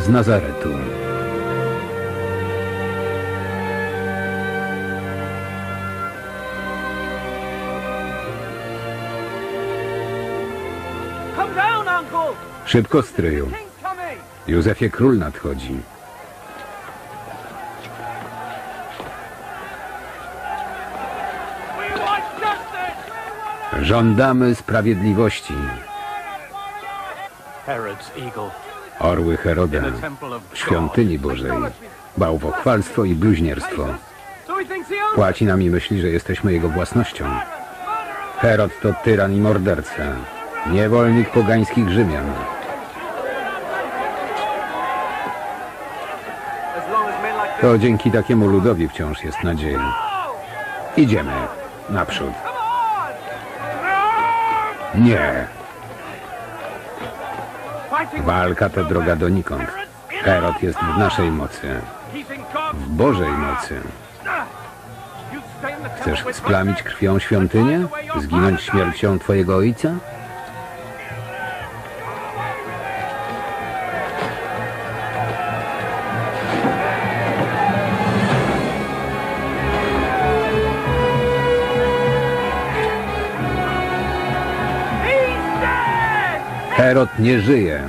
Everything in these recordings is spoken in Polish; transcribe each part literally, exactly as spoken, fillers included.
z Nazaretu. Szybko, stryju. Józefie, król nadchodzi. Żądamy sprawiedliwości. Orły Heroda w świątyni Bożej. Bałwochwalstwo i bluźnierstwo. Płaci nam i myśli, że jesteśmy jego własnością. Herod to tyran i morderca. Niewolnik pogańskich Rzymian. To dzięki takiemu ludowi wciąż jest nadzieja. Idziemy naprzód. Nie. Walka to droga donikąd. Herod jest w naszej mocy. W Bożej mocy. Chcesz splamić krwią świątynię? Zginąć śmiercią twojego ojca? Herod nie żyje.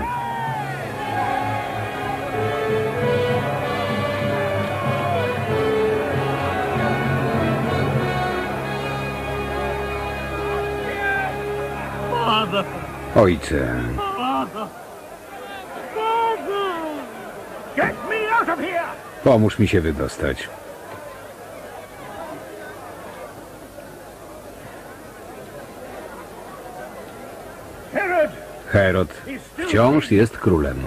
Ojcze. Pomóż mi się wydostać. Herod wciąż jest królem.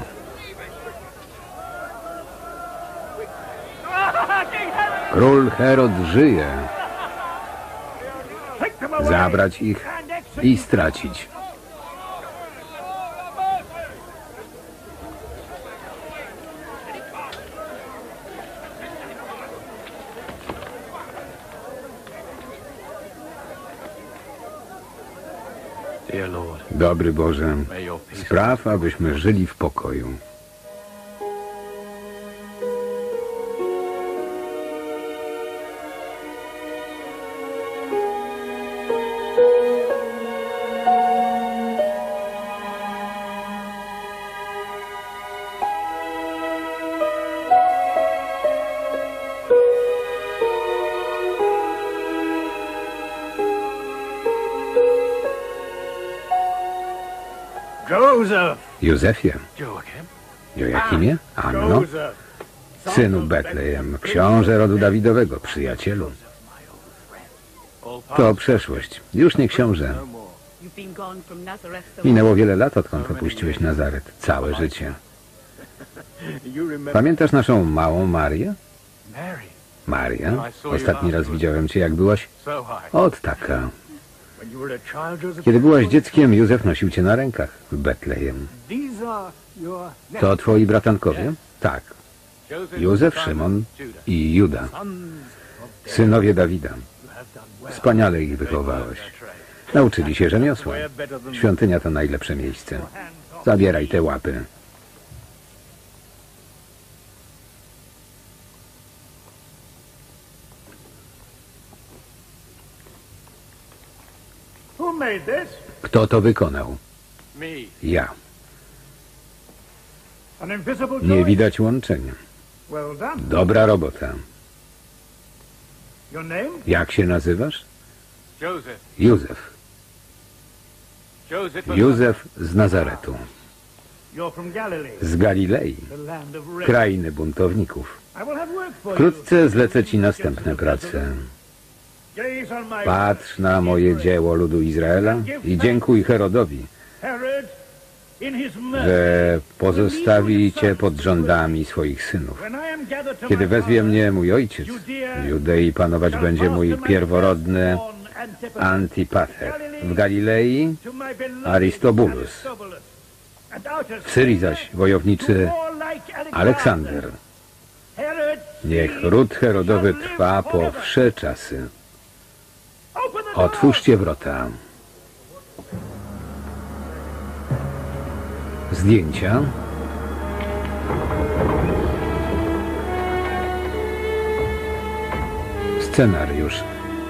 Król Herod żyje. Zabrać ich i stracić. Dobry Boże, spraw, abyśmy żyli w pokoju. Józefie. Joachimie? Anno? Synu Betlejem, książę rodu Dawidowego, przyjacielu. To przeszłość. Już nie książę. Minęło wiele lat, odkąd opuściłeś Nazaret. Całe życie. Pamiętasz naszą małą Marię? Maria? Ostatni raz widziałem cię, jak byłaś... Ot taka. Kiedy byłaś dzieckiem, Józef nosił cię na rękach w Betlejem. To twoi bratankowie? Tak. Józef, Szymon i Juda. Synowie Dawida. Wspaniale ich wychowałeś. Nauczyli się rzemiosła. Świątynia to najlepsze miejsce. Zabieraj te łapy. Kto to wykonał? Ja. Nie widać łączenia. Dobra robota. Jak się nazywasz? Józef. Józef z Nazaretu. Z Galilei. Krainy buntowników. Wkrótce zlecę ci następne prace. Patrz na moje dzieło ludu Izraela i dziękuj Herodowi, że pozostawi cię pod rządami swoich synów. Kiedy wezwie mnie mój ojciec, w Judei panować będzie mój pierworodny Antipater, w Galilei Aristobulus, w Syrii zaś wojowniczy Aleksander. Niech ród Herodowy trwa po wsze czasy. Otwórzcie wrota. Zdjęcia. Scenariusz.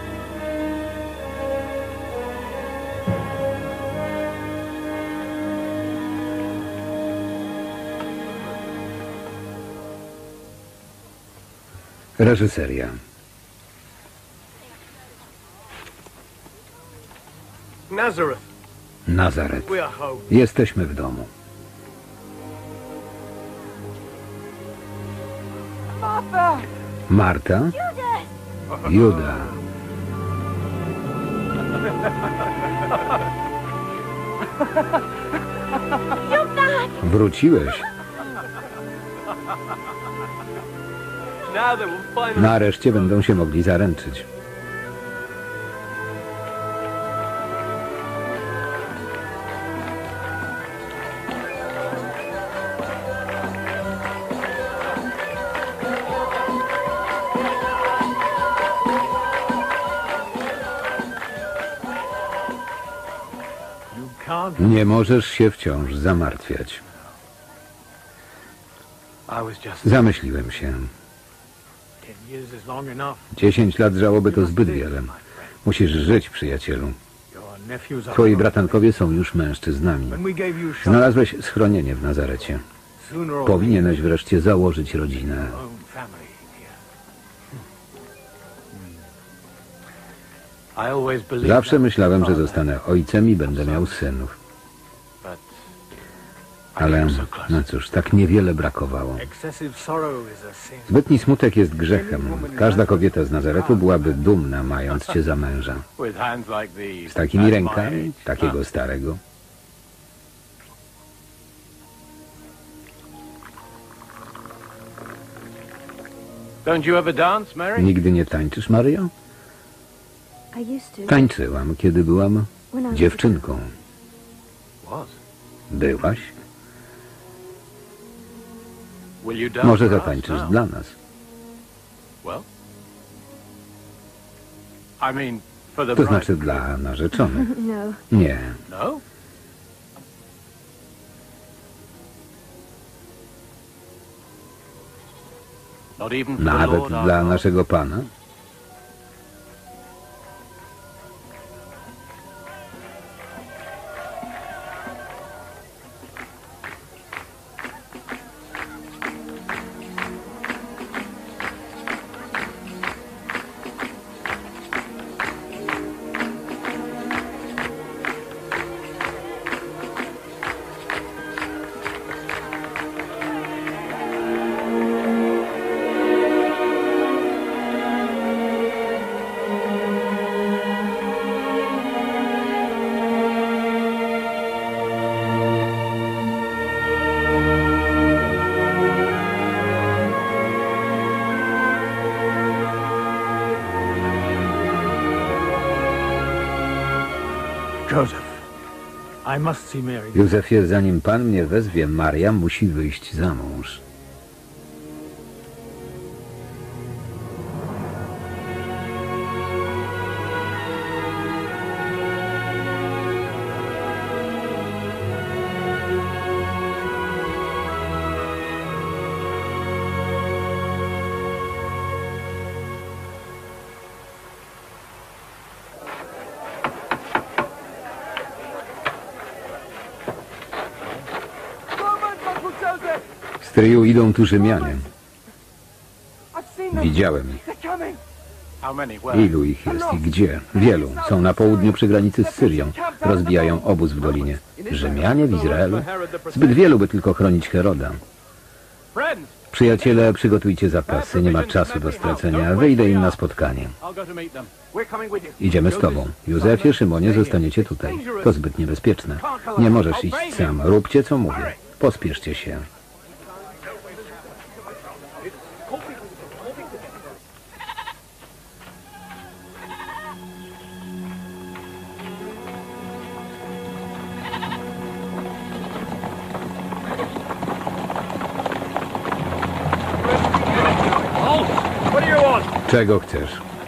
Reżyseria. Nazaret. Jesteśmy w domu. Marta? Juda. Wróciłeś. Nareszcie będą się mogli zaręczyć. Nie możesz się wciąż zamartwiać. Zamyśliłem się. Dziesięć lat żałoby to zbyt wiele. Musisz żyć, przyjacielu. Twoi bratankowie są już mężczyznami. Znalazłeś schronienie w Nazarecie. Powinieneś wreszcie założyć rodzinę. Zawsze myślałem, że zostanę ojcem i będę miał synów. Ale, no cóż, tak niewiele brakowało. Zbytni smutek jest grzechem. Każda kobieta z Nazaretu byłaby dumna, mając cię za męża. Z takimi rękami, takiego starego. Nigdy nie tańczysz, Mario? Tańczyłam, kiedy byłam dziewczynką. Byłaś? Może zatańczysz dla nas? To znaczy dla narzeczonych. Nie. Nawet dla naszego Pana? Józefie, zanim Pan mnie wezwie, Maria musi wyjść za mąż. Stryju, idą tu Rzymianie. Widziałem ich. Ilu ich jest i gdzie? Wielu. Są na południu przy granicy z Syrią. Rozbijają obóz w dolinie. Rzymianie w Izraelu? Zbyt wielu, by tylko chronić Heroda. Przyjaciele, przygotujcie zapasy. Nie ma czasu do stracenia. Wyjdę im na spotkanie. Idziemy z tobą. Józefie, Szymonie, zostaniecie tutaj. To zbyt niebezpieczne. Nie możesz iść sam. Róbcie, co mówię. Pospieszcie się. Czego chcesz?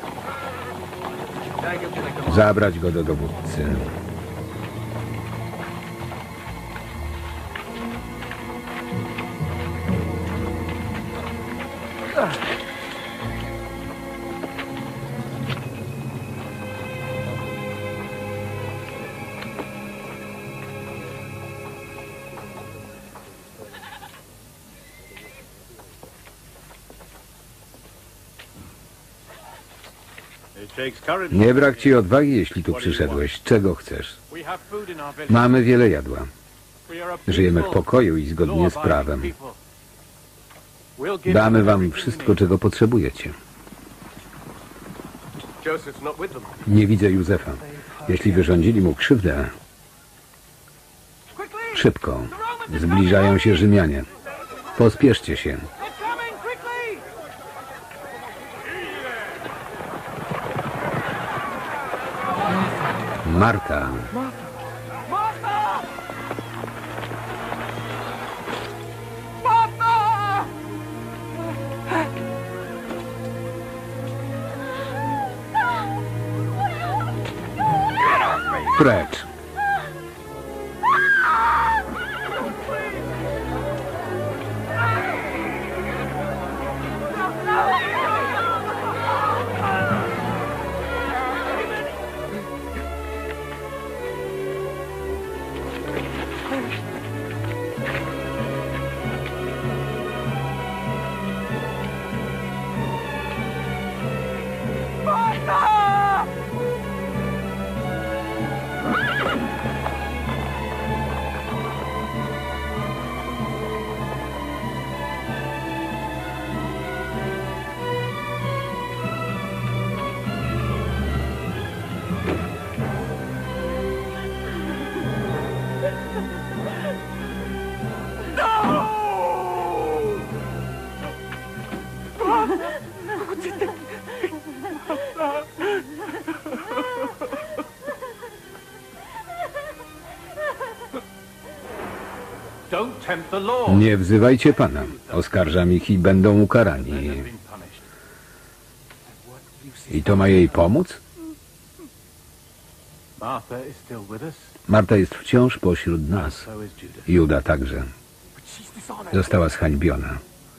Zabrać go do dowódcy. Nie brak ci odwagi, jeśli tu przyszedłeś. Czego chcesz? Mamy wiele jadła. Żyjemy w pokoju i zgodnie z prawem. Damy wam wszystko, czego potrzebujecie. Nie widzę Józefa. Jeśli wyrządzili mu krzywdę... Szybko. Zbliżają się Rzymianie. Pospieszcie się. Marta. Precz. Nie wzywajcie Pana. Oskarżam ich i będą ukarani. I to ma jej pomóc? Marta jest wciąż pośród nas. Juda także. Została zhańbiona.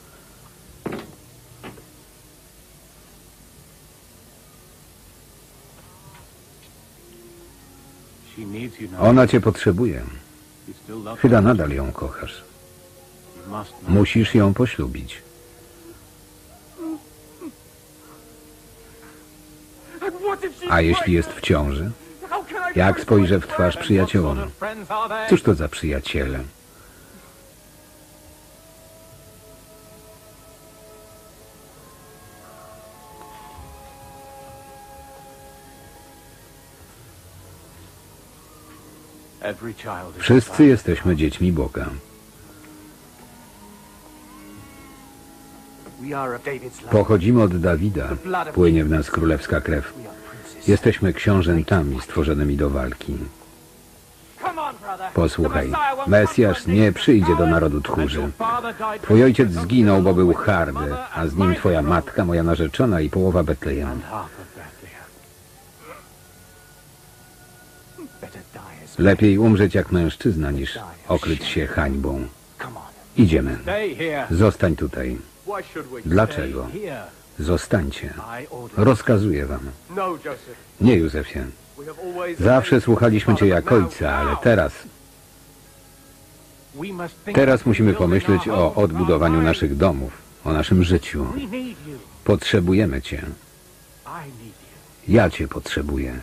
Ona cię potrzebuje. Chyba nadal ją kochasz. Musisz ją poślubić. A jeśli jest w ciąży? Jak spojrzę w twarz przyjaciołom? Cóż to za przyjaciele? Wszyscy jesteśmy dziećmi Boga. Pochodzimy od Dawida. Płynie w nas królewska krew. Jesteśmy książętami stworzonymi do walki. Posłuchaj, Mesjasz nie przyjdzie do narodu tchórzy. Twój ojciec zginął, bo był hardy, a z nim twoja matka, moja narzeczona i połowa Betlejem. Lepiej umrzeć jak mężczyzna, niż okryć się hańbą. Idziemy. Zostań tutaj. Dlaczego? Zostańcie. Rozkazuję wam. Nie, Józefie. Zawsze słuchaliśmy cię jak ojca, ale teraz... Teraz musimy pomyśleć o odbudowaniu naszych domów, o naszym życiu. Potrzebujemy cię. Ja cię potrzebuję.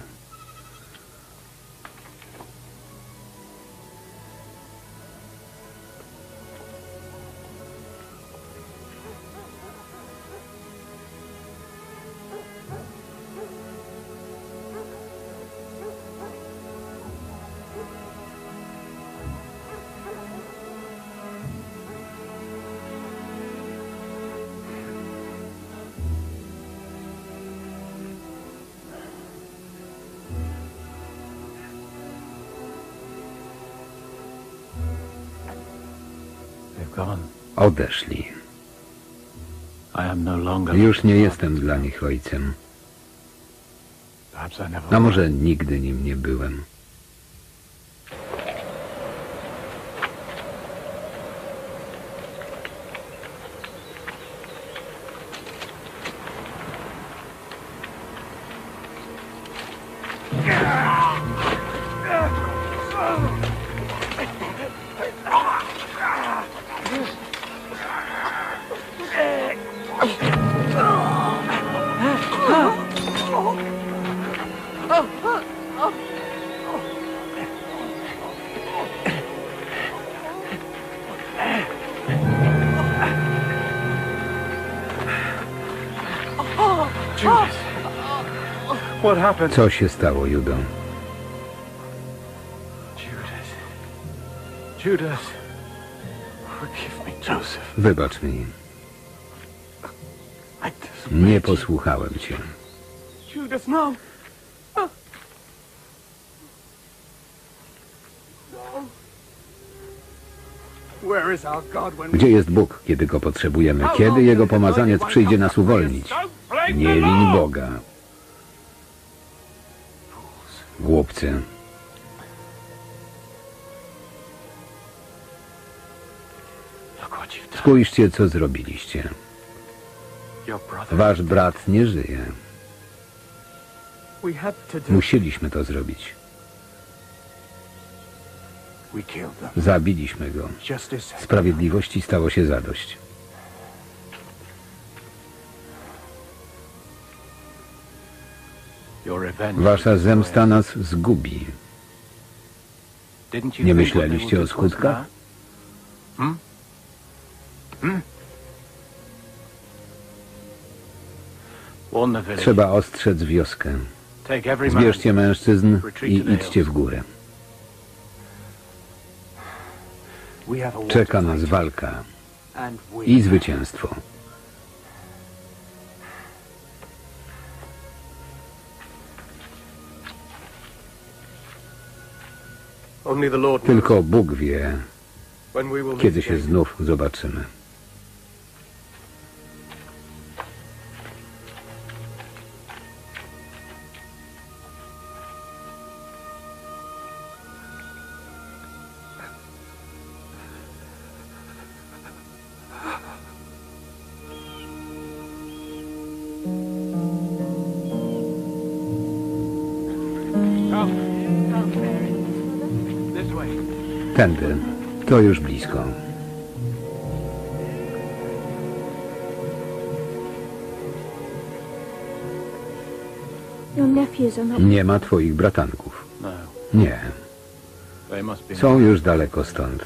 Odeszli. Już nie jestem dla nich ojcem. A może nigdy nim nie byłem. Oh! Co się stało, Judo? Judas. Forgive me, Joseph. Wybacz mi. Nie posłuchałem cię. Judas, no. Gdzie jest Bóg, kiedy go potrzebujemy? Kiedy Jego pomazaniec przyjdzie nas uwolnić? Nie win Boga. Głupcy. Spójrzcie, co zrobiliście. Wasz brat nie żyje. Musieliśmy to zrobić. Zabiliśmy go. Sprawiedliwości stało się zadość. Wasza zemsta nas zgubi. Nie myśleliście o skutkach? Trzeba ostrzec wioskę. Zbierzcie mężczyzn i idźcie w górę. Czeka nas walka i zwycięstwo. Tylko Bóg wie, kiedy się znów zobaczymy. Tędy. To już blisko. Nie ma twoich bratanków. Nie. Są już daleko stąd.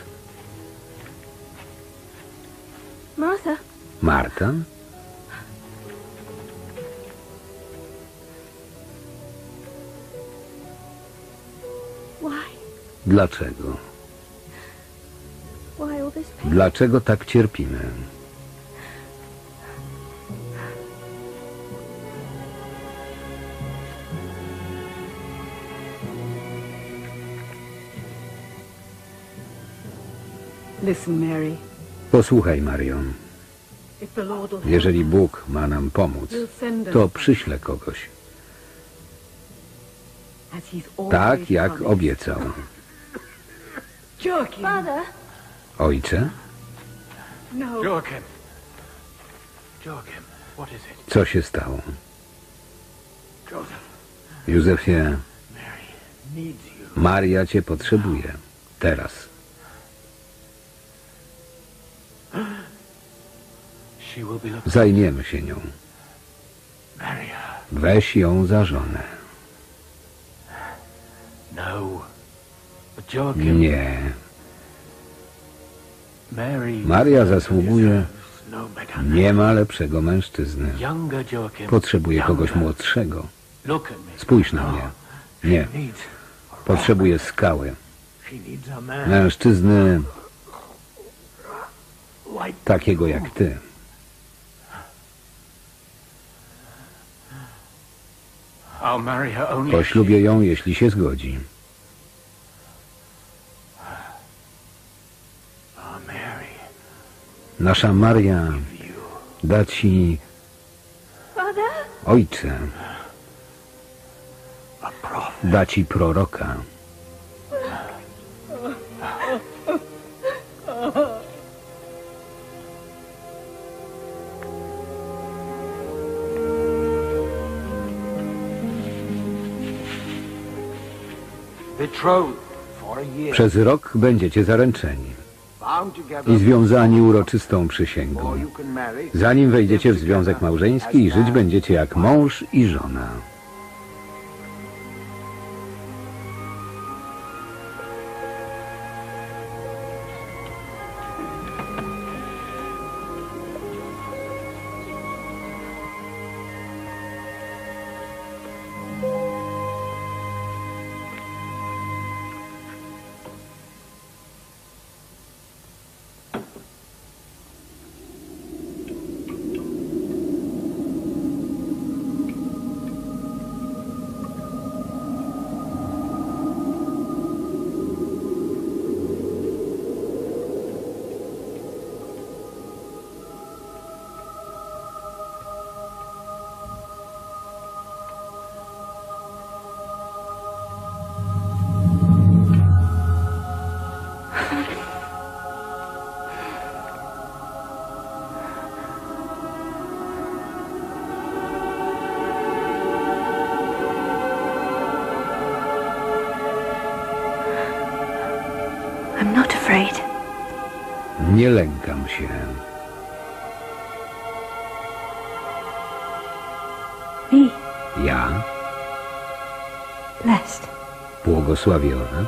Marta? Dlaczego? Dlaczego tak cierpimy? Posłuchaj, Marion. Jeżeli Bóg ma nam pomóc, to przyśle kogoś. Tak, jak obiecał. Ojcze? Co się stało? Józefie, Maria cię potrzebuje. Teraz. Zajmiemy się nią. Weź ją za żonę. Nie. Maria zasługuje. Nie ma lepszego mężczyzny. Potrzebuje kogoś młodszego. Spójrz na mnie. Nie. Potrzebuje skały. Mężczyzny takiego jak ty. Poślubię ją, jeśli się zgodzi. Nasza Maria da ci, ojcze, da ci proroka. Przez rok będziecie zaręczeni i związani uroczystą przysięgą. Zanim wejdziecie w związek małżeński, żyć będziecie jak mąż i żona. Nie lękam się. Me? Ja? Blessed. Błogosławiona?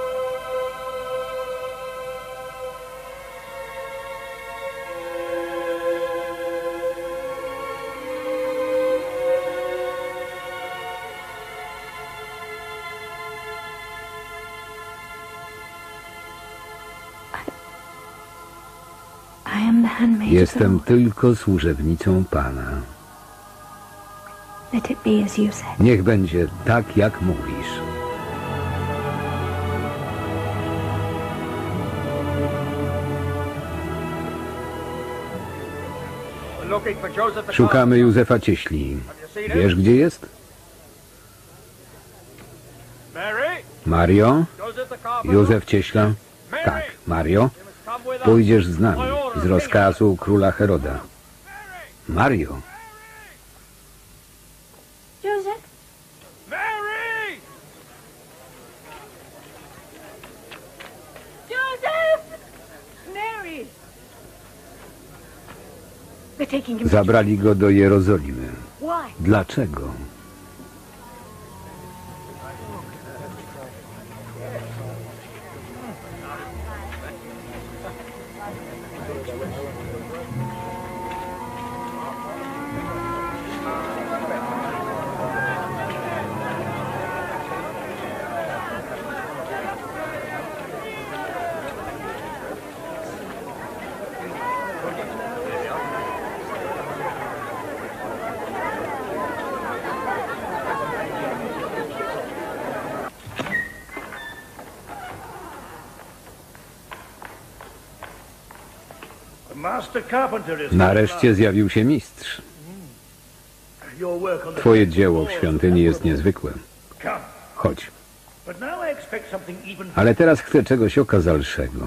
I am the handmaid of the Jestem Lord. tylko służebnicą Pana. Let it be as you said. Niech będzie tak, jak mówisz. Szukamy Józefa Cieśli. Wiesz, gdzie jest? Mario? Józef Cieśla? Tak, Mario. Pójdziesz z nami, z rozkazu króla Heroda. Mario? Joseph? Mary! Joseph! Mary! They're taking him. Zabrali go do Jerozolimy. Why? Dlaczego? Nareszcie zjawił się mistrz. Twoje dzieło w świątyni jest niezwykłe. Chodź. Ale teraz chcę czegoś okazalszego.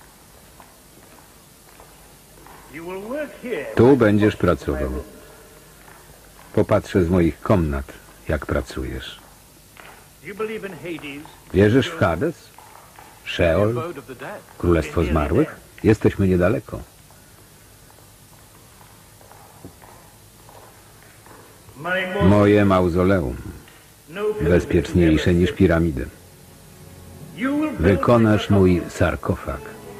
Tu będziesz pracował. Popatrzę z moich komnat, jak pracujesz. Wierzysz w Hades? Szeol? Królestwo Zmarłych? Jesteśmy niedaleko. Moje mauzoleum. Bezpieczniejsze niż piramidy. Wykonasz mój sarkofag.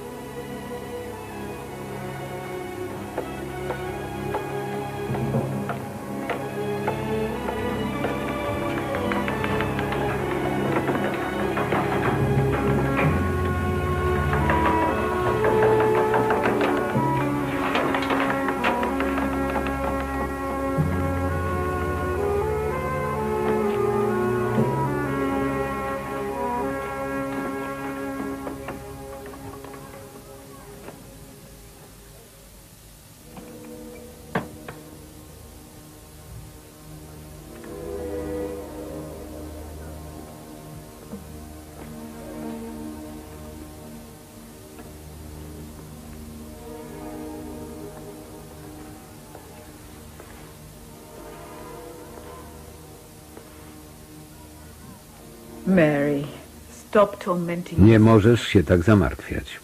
Mary, stop tormenting Nie możesz się tak zamartwiać.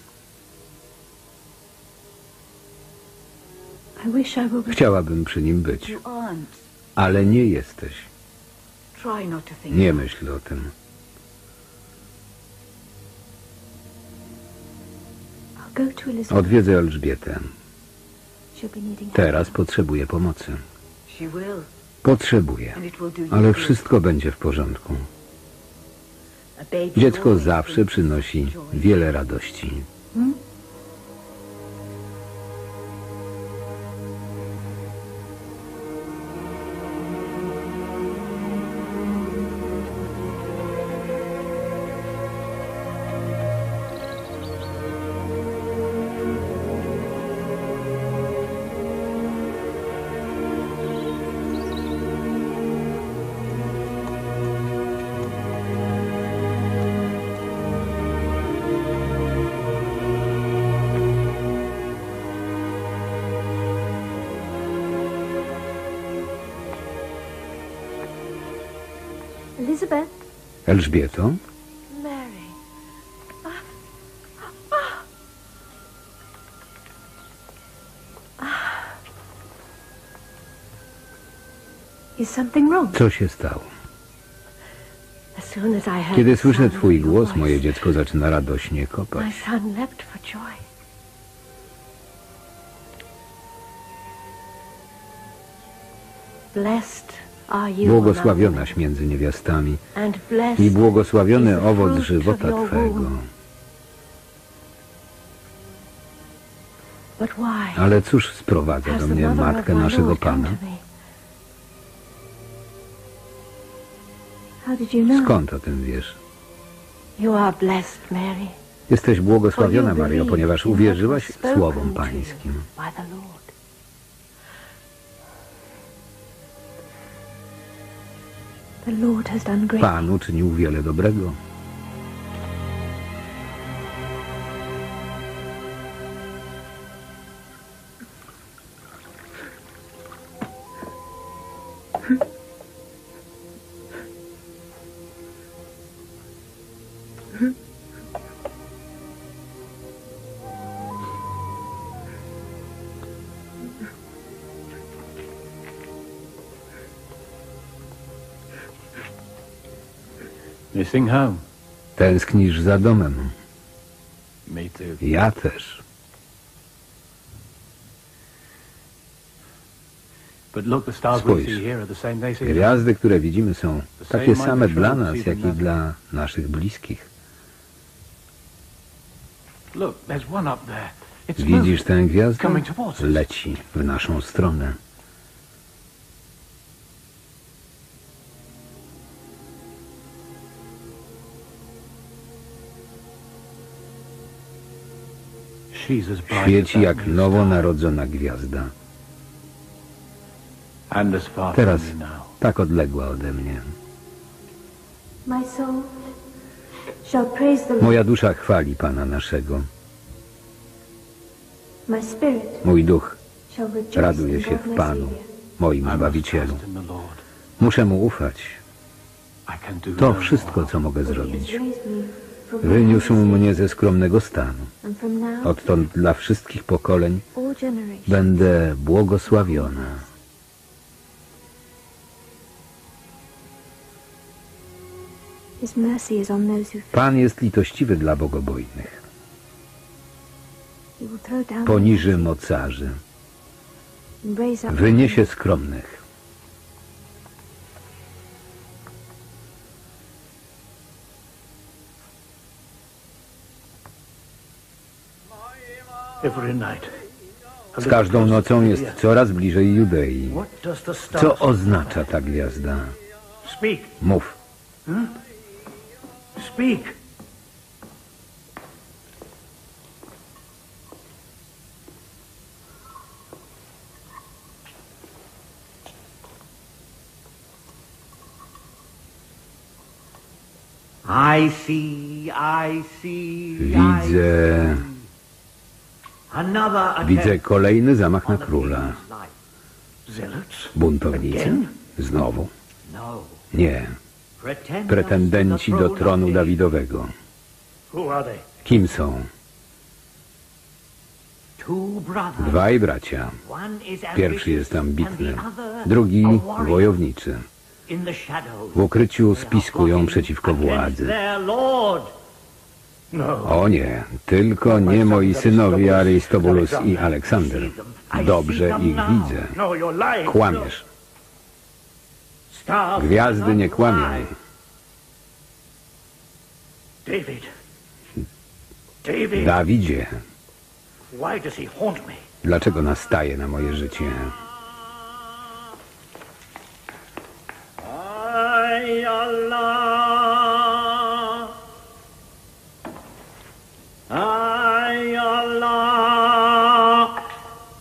I wish I were with Chciałabym przy nim być, You aren't. ale nie jesteś. Try not to think. Nie myśl o tym. I'll go to Elizabeth. Odwiedzę Elżbietę. She'll be needing help. Teraz potrzebuję pomocy. She will. Potrzebuję, And it will do you ale good. wszystko będzie w porządku. A baby Dziecko always zawsze brings przynosi joy. wiele radości. Hmm? Elizabeth? Elżbieto? Mary. something wrong? Co się stało? As soon as I heard Kiedy the słyszę sound twój of your głos, voice, moje dziecko zaczyna radośnie kopać. my son leapt for joy. Blessed are you Błogosławionaś między niewiastami and blessed i błogosławiony is the owoc fruit żywota of your Twego. womb. But why Ale cóż sprowadza has do the mnie mother of matkę my naszego Lord come Pana? to me? How did you know? Skąd o tym wiesz? You are blessed, Mary. Jesteś błogosławiona, For you Mario, ponieważ believed in what uwierzyłaś was spoken słowom to Pańskim. by the Lord. The Lord has done great. Pan uczynił wiele dobrego. Missing home? Tęsknisz za domem. Me too. Ja też. But look, the stars we Spójrz. see here are the same they see here. Gwiazdy, które widzimy, są takie same dla nas, jak i dla naszych bliskich. Look, there's one up there. It's Widzisz moving. tę gwiazdę? Coming towards us. Leci w naszą stronę. She's as bright as Świeci that jak new nowonarodzona gwiazda. star. And as far Teraz from me now. tak odległa ode mnie. My soul shall praise the Lord. Moja dusza chwali Pana naszego. My spirit Mój duch shall rejoice raduje in się God w my Panu, Savior. moim I must Zbawicielu. trust in the Lord. Muszę Mu ufać. I can do To no wszystko, more. co mogę For he has zrobić. raised me from Wyniósł my mnie ze skromnego stanu. and from now Odtąd dla wszystkich pokoleń all generations. będę błogosławiona. His mercy is on those who fear. Pan jest litościwy dla bogobojnych. He will throw down Poniży mocarzy. and raise up Wyniesie skromnych. Every night. Z każdą nocą jest coraz bliżej Judei. What does the star Co oznacza ta gwiazda? Speak. Mów. Speak. I see, I see, Widzę, another attempt widzę kolejny zamach na on the króla. king's life. Zealots? Buntownicy? Znowu? No. Nie. Pretenders Pretendenci to the do throne tronu of Dawidowego. Who are they? Kim są? two brothers. Dwaj bracia. One is Pierwszy jest ambitious ambitny, and the other drugi a warrior. wojowniczy. In the shadows, W ukryciu they are spiskują plotting przeciwko against władzy. their lord. No. O nie, tylko nie moi synowie Aristobulus i Aleksander. Dobrze ich widzę. No, you're lying. Kłamiesz. Stars Gwiazdy do nie not kłamią. lie. David. David. Dawidzie, Why does he haunt me? dlaczego nastaje na moje życie? Ay, Allah. Ay, Allah.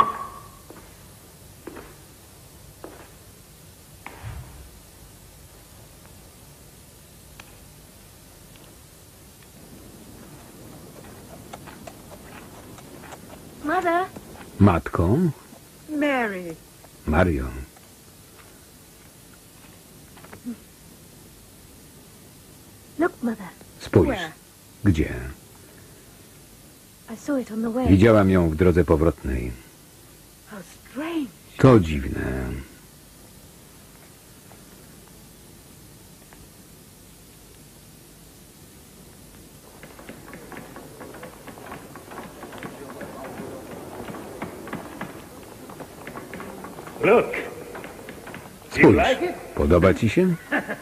Mother, Matko, Mary. Mario, look, Mother. spójrz. Gdzie? I saw it on the way. Widziałam ją w drodze powrotnej. How strange. To dziwne. Look. Spójrz, podoba ci się?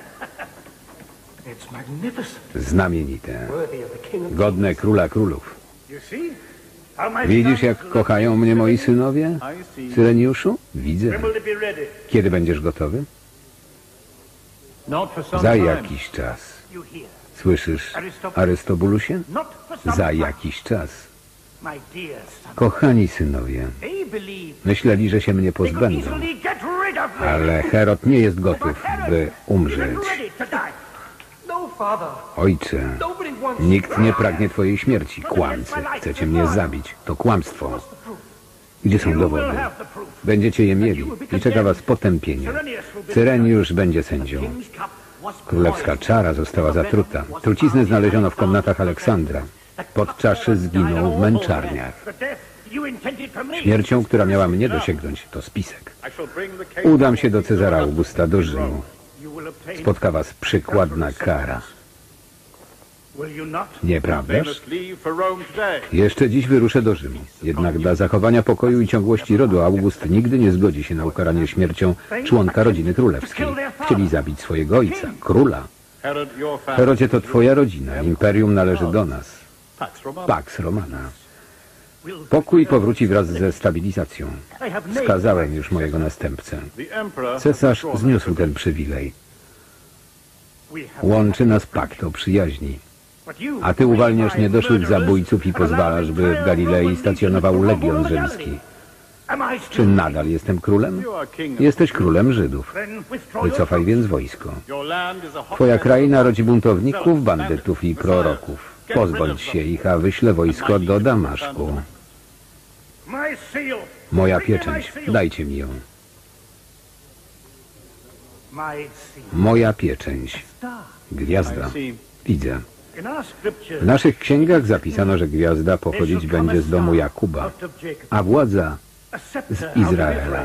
It's magnificent. Znamienite. Worthy of the king of Godne króla królów. You see? How my Widzisz, sons jak love kochają mnie moi synowie? Syreniuszu? Widzę. When will it be ready? Kiedy będziesz gotowy? Not for some Za time. jakiś czas. You hear? Słyszysz, Arystobulusie? Not for some Za time. jakiś czas. My dear son. Kochani synowie, They believe myśleli, że się mnie they could pozbędą, easily get rid of me. ale Herod nie jest gotów, by Even umrzeć. ready to die. No, father. Ojcze, Nobody wants nikt nie pragnie twojej śmierci. Kłamcy, chcecie mnie zabić. To kłamstwo. Gdzie są You will dowody? have the proof. Będziecie je mieli i czeka was potępienie. Cyreniusz będzie sędzią. King's cup was Królewska czara została zatruta. Truciznę znaleziono w komnatach Aleksandra. Podczas zginął w męczarniach. the death you intended for me. Śmiercią, która miała mnie dosięgnąć, to spisek. Udam się do Cezara Augusta, do Rzymu. You will obtain. Spotka was przykładna kara. Will you not? Nieprawdaż? Jeszcze dziś wyruszę do Rzymu. Jednak dla zachowania pokoju i ciągłości rodu August nigdy nie zgodzi się na ukaranie śmiercią członka rodziny królewskiej. Chcieli zabić swojego ojca, króla. Herodzie, to twoja rodzina. Imperium należy do nas. Pax Romana. Pokój powróci wraz ze stabilizacją. I have named Skazałem już mojego następcę. Cesarz zniósł ten przywilej. we have Łączy nas pakt o przyjaźni. but you A ty uwalniasz niedoszłych zabójców i pozwalasz, by w Galilei stacjonował legion rzymski. Am I Czy still nadal jestem królem? Jesteś królem Żydów. then withdraw Wycofaj więc wojsko. Twoja kraina rodzi buntowników, bandytów i proroków. Pozbądź się ich, a wyślę wojsko do Damaszku. my seal. Moja Bring me my pieczęć, seal. dajcie mi ją. My seal. Moja pieczęć. Star. Gwiazda. Widzę. In our scriptures, W naszych księgach zapisano, że gwiazda pochodzić będzie z domu Jakuba, out of Jacob, a władza a scepter z out of Izraela. Israel.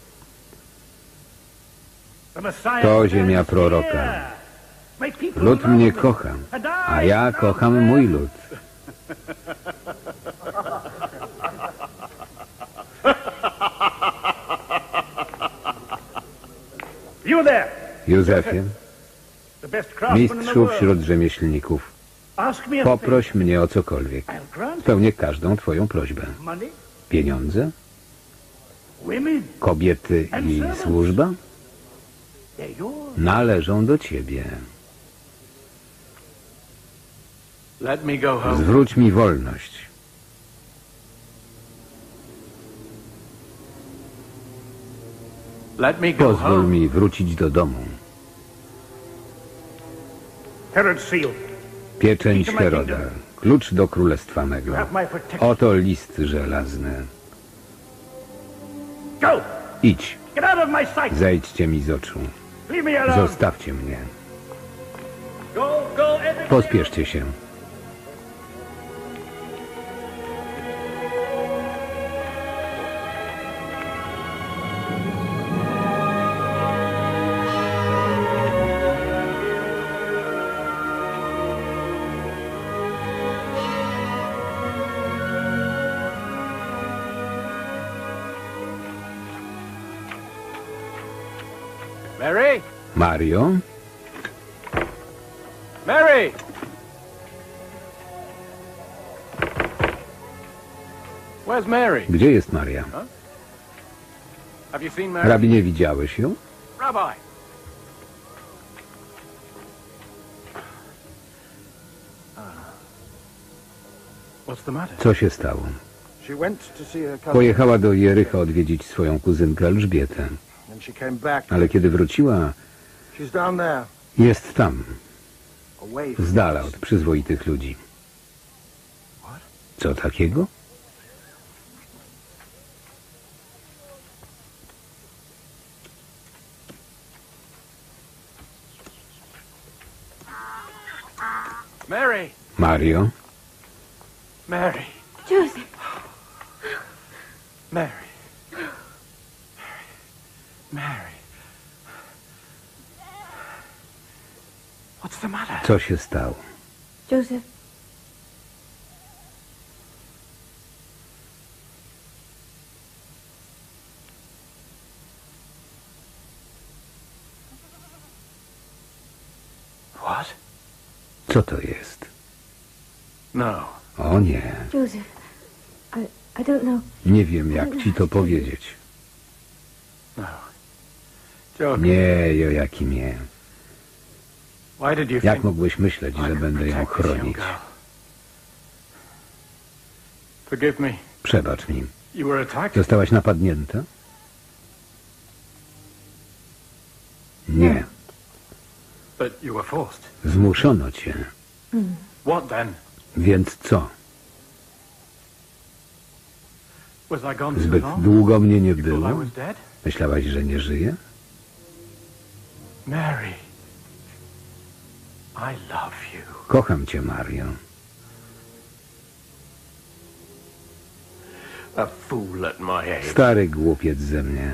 The Messiah To is ziemia here. proroka. My people Lud love mnie them, kocha, and a I ja love kocham them. mój lud. You there, Józefie, the best craftsman in the mistrzu world. wśród rzemieślników, Ask me a poproś mnie o cokolwiek. thing. I'll grant it. Spełnię każdą twoją prośbę. Money, Pieniądze, women, kobiety i służba they're yours. należą do ciebie. Let me go home. Zwróć mi wolność. Let me go Pozwól home. mi wrócić do domu. Herod seal. Pieczęć Heroda, klucz do królestwa mego. You have my protection. Oto list żelazny. Go! Idź, Get out of my sight! zejdźcie mi z oczu. Leave me alone! Zostawcie mnie. Go, go, everybody! Pospieszcie się. Mary? Mario? Mary! Where's Mary? Gdzie jest Maria? Have you seen Mary? Rabinie, widziałeś ją? Rabbi! What's the matter? Co się stało? She went to see her cousin Pojechała do Jericha odwiedzić swoją kuzynkę Elżbietę. and she came back. Ale kiedy wróciła, She's down there, jest tam, away from z dala od przyzwoitych ludzi. Co takiego? Mary! Mario? Mary! Joseph, Mary! Mary! What's the matter? Co się stało? Joseph, What? Co to jest? No. O nie, Joseph, I, I don't know. nie wiem jak ci to powiedzieć. No. Joe, Nie, Joakim, nie. why did you Jak think mogłeś myśleć, I że could będę ją protect this young chronić? girl? Forgive me. Przebacz mi. You were attacked? Zostałaś napadnięta? Nie. But you were forced. Zmuszono cię. What then? Więc co? Was I gone too Zbyt long? długo mnie nie You thought I było? was dead? Myślałaś, że nie żyję? Mary. I love you. Kocham cię, Mario. A fool at my age. Stary głupiec ze mnie.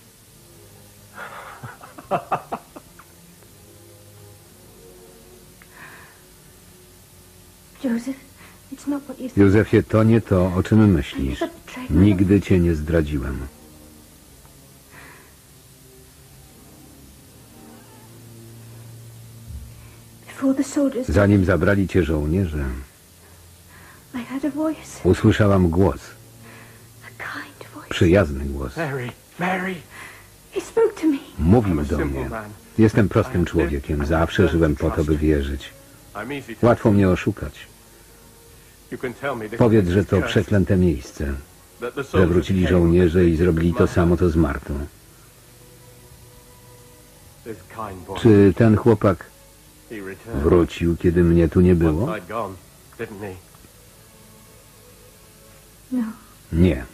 Joseph, it's not what you think. Józefie, to nie to, o czym myślisz. Nigdy cię nie zdradziłem. Before the soldiers, Zanim zabrali cię żołnierze, I heard a voice, usłyszałam głos. a kind voice. Przyjazny głos. Mary. Mary. He spoke to me. Mówił I'm a do simple mnie. man. Jestem prostym człowiekiem. Zawsze żyłem po to, by wierzyć. I'm easy to Łatwo mnie oszukać. You can tell me this Powiedz, is że to cursed, przeklęte miejsce. that the Że soldiers wrócili came żołnierze i with zrobili to blood. samo, co z Martą. This kind boy, Czy ten chłopak he returned. wrócił, kiedy mnie tu nie było? Once I'd gone, didn't he? No. Nie.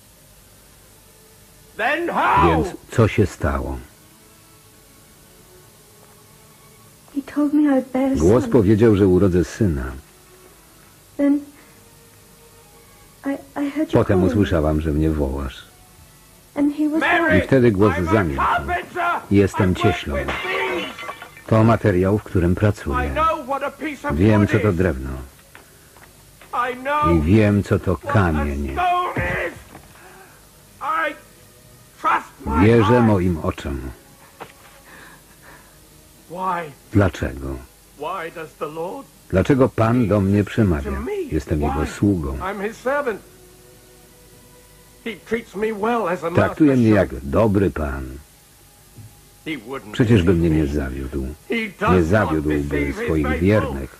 Then how? Więc co się stało? He told me I would bear a Głos son. powiedział, że urodzę syna. Then I, I heard you Potem calling. usłyszałam, że mnie wołasz. And he was Mary! I wtedy głos I'm a zamilkł. carpenter! Jestem I've worked cieślą. with thieves! To materiał, w którym I pracuję. know what a piece of Wiem, wood co to is. drewno. I know I wiem, co to what a kamień. stone is. I trust my Wierzę eyes. moim oczom. Why? Dlaczego? Why does the Lord? Dlaczego Pan do mnie To przemawia? me? Jestem Jego Why? sługą. I'm his servant. He treats me well as a Traktuje master mnie jak should. dobry Pan. He wouldn't Przecież by mnie deceive nie me. zawiódł. He Nie does not zawiódłby deceive his swoich faithful. wiernych.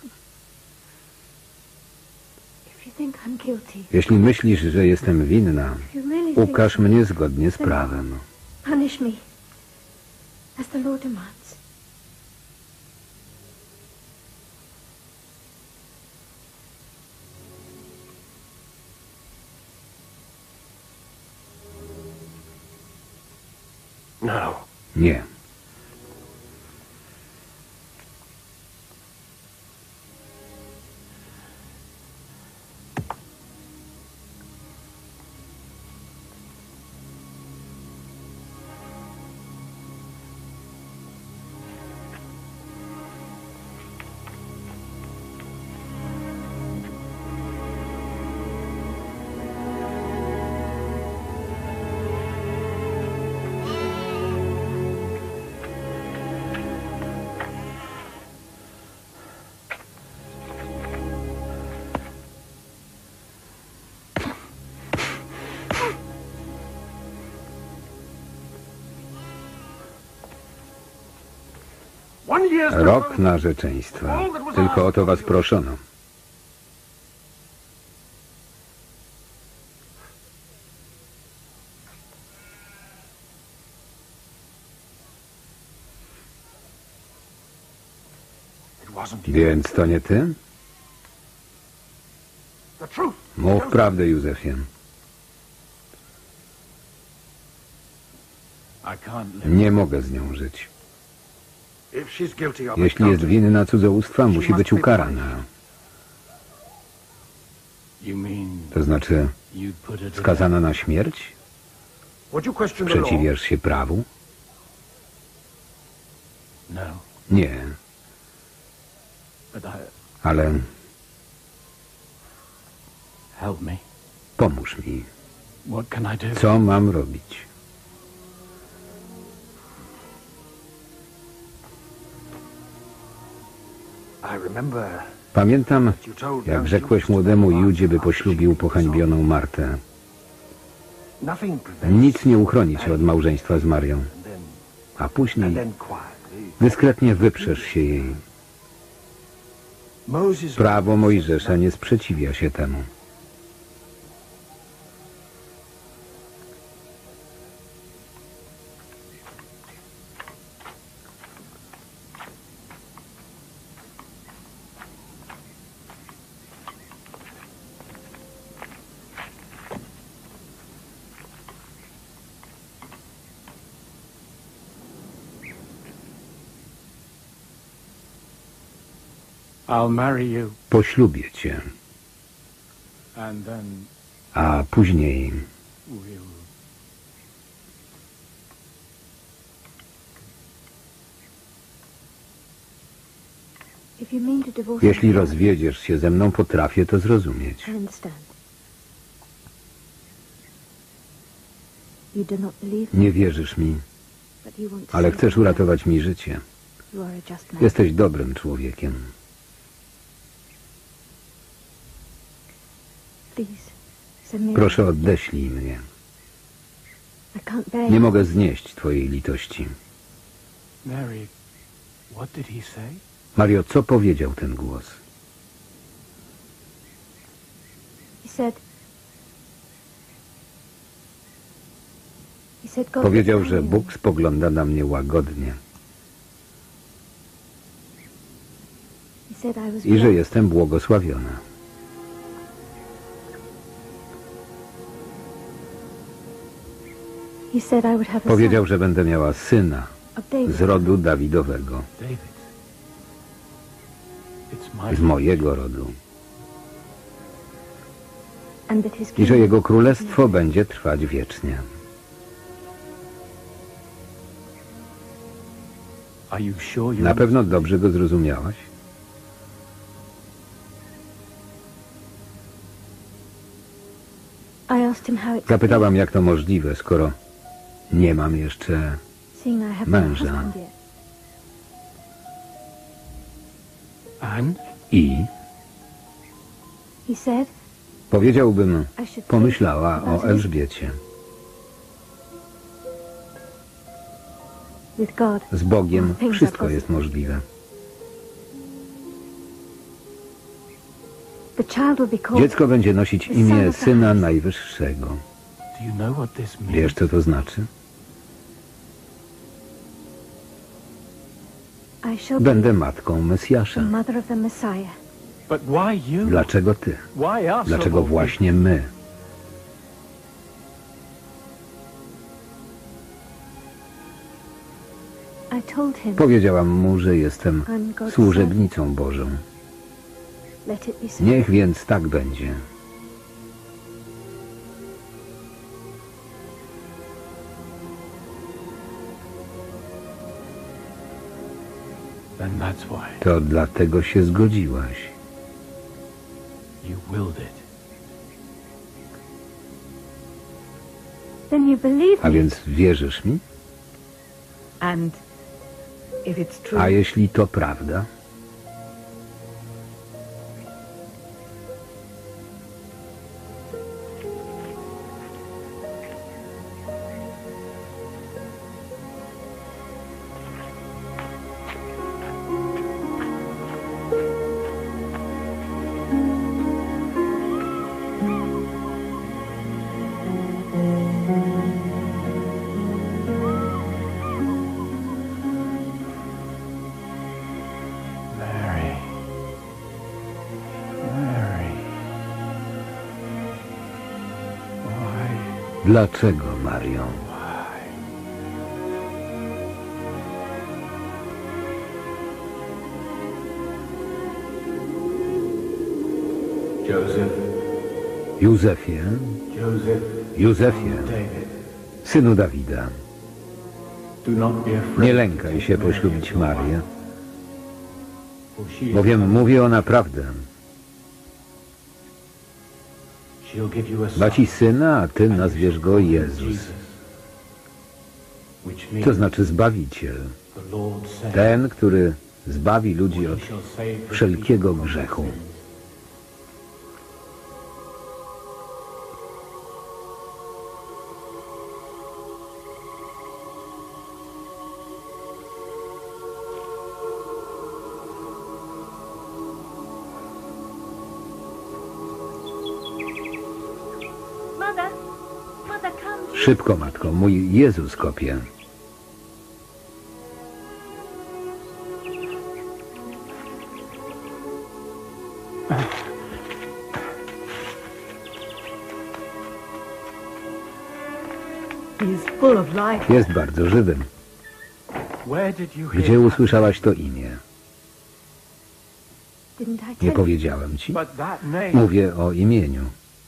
If you think I'm guilty, Jeśli myślisz, że jestem winna, if you really think ukaż mnie zgodnie z prawem. punish me as the law demands. No. Nie. One year's Rok deferment. narzeczeństwa. Tylko o to was proszono. It wasn't you. Więc to nie ty? The truth. Mów prawdę, Józefie. I can't live. Nie mogę z nią żyć. If she's guilty of Jeśli jest winna cudzołóstwa, musi być ukarana. You mean To znaczy you'd put it skazana na śmierć? Would you question the law? Przeciwiasz się prawu? No, Nie, but I ale help me. pomóż mi. What can I do? Co mam robić? Pamiętam, jak rzekłeś młodemu Judzie, by poślubił pohańbioną Martę. Nic nie uchroni cię od małżeństwa z Marią. A później dyskretnie wyprzesz się jej. Prawo Mojżesza nie sprzeciwia się temu. I'll marry you, Poślubię cię, and then a później we'll... If you mean to divorce jeśli me, rozwiedziesz się ze mną, potrafię to zrozumieć. I understand. You do not believe me, Nie wierzysz mi, but you want to ale save chcesz my life. uratować mi życie. You are a just man. Jesteś dobrym człowiekiem. Please, send me Proszę, away. odeślij mnie. I can't bear Nie it. mogę znieść twojej litości. Mary, what did he say? Mario, co powiedział ten głos? He said... He said God Powiedział, would że carry me. Bóg spogląda na mnie łagodnie He said I was i że blessed. jestem błogosławiona. He said I would have a Powiedział, że będę miała syna son of David. z rodu Dawidowego, David. It's my... z mojego rodu, And that his i że kingdom jego królestwo będzie trwać wiecznie. Are you sure you Na pewno dobrze go zrozumiałaś? I asked him how it could Zapytałam, jak to możliwe, skoro nie mam jeszcze... be, seeing I have męża. no husband yet. And? I He said powiedziałbym, I should pomyślała think o about it. Elżbiecie. With God, Z Bogiem all things are wszystko possible. jest możliwe. The child will be called... Dziecko będzie nosić imię Syna Najwyższego. Do you know what this means? Wiesz, co to znaczy? I shall Będę be matką the Mesjasza. mother of the Messiah. But why you? Dlaczego ty? Why us? Dlaczego of all właśnie my? I told him, Powiedziałam mu, że jestem I'm God's służebnicą Bożą. servant. Let it be so. Niech więc tak będzie. Then that's why To dlatego się zgodziłaś. you willed it. Then you believe A me. więc wierzysz mi? And if it's true, A jeśli to prawda? Mary. Mary. Why? Dlaczego, Mario? Why? Joseph. Józefie, Joseph. Józefie, David. synu Dawida, Do not be afraid. nie lękaj się poślubić Marię, For she is bowiem mówię ona prawdę. She'll give you a Da ci son, syna, a ty nazwiesz go Jezus, Jesus, which means to znaczy Zbawiciel, the Lord sent. ten, który zbawi ludzi od wszelkiego grzechu. Szybko, matko, mój Jezus kopie. Jest bardzo żywym. Gdzie usłyszałaś to imię? Nie powiedziałem ci? Mówię o imieniu.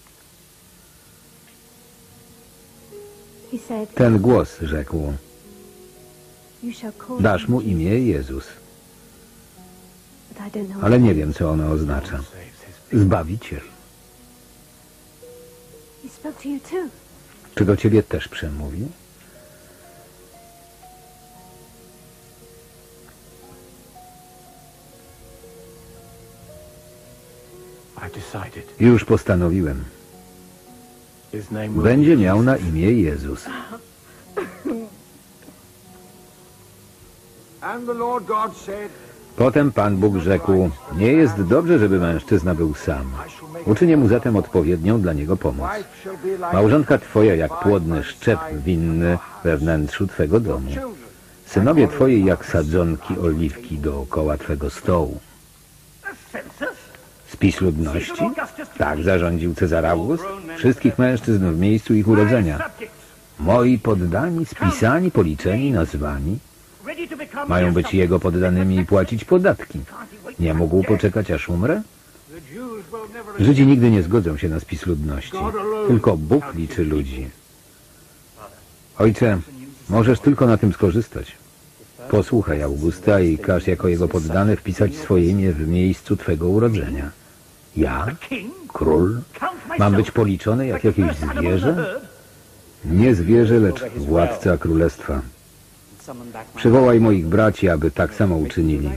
Ten głos rzekł: dasz mu imię Jezus. Ale nie wiem, co ono oznacza. Zbawiciel. Czy do ciebie też przemówił? Już postanowiłem. Będzie miał na imię Jezus. Potem Pan Bóg rzekł: nie jest dobrze, żeby mężczyzna był sam. Uczynię mu zatem odpowiednią dla niego pomoc. Małżonka twoja jak płodny szczep winny we wnętrzu twego domu. Synowie twoi jak sadzonki oliwki dookoła twego stołu. Spis ludności? Tak zarządził Cezar August. Wszystkich mężczyzn w miejscu ich urodzenia. Moi poddani, spisani, policzeni, nazwani. Mają być jego poddanymi i płacić podatki. Nie mógł poczekać, aż umrę? Żydzi nigdy nie zgodzą się na spis ludności. Tylko Bóg liczy ludzi. Ojcze, możesz tylko na tym skorzystać. Posłuchaj Augusta i każ jako jego poddany wpisać swoje imię w miejscu twego urodzenia. Ja? Król? Mam być policzony jak jakieś zwierzę? Nie zwierzę, lecz władca królestwa. Przywołaj moich braci, aby tak samo uczynili.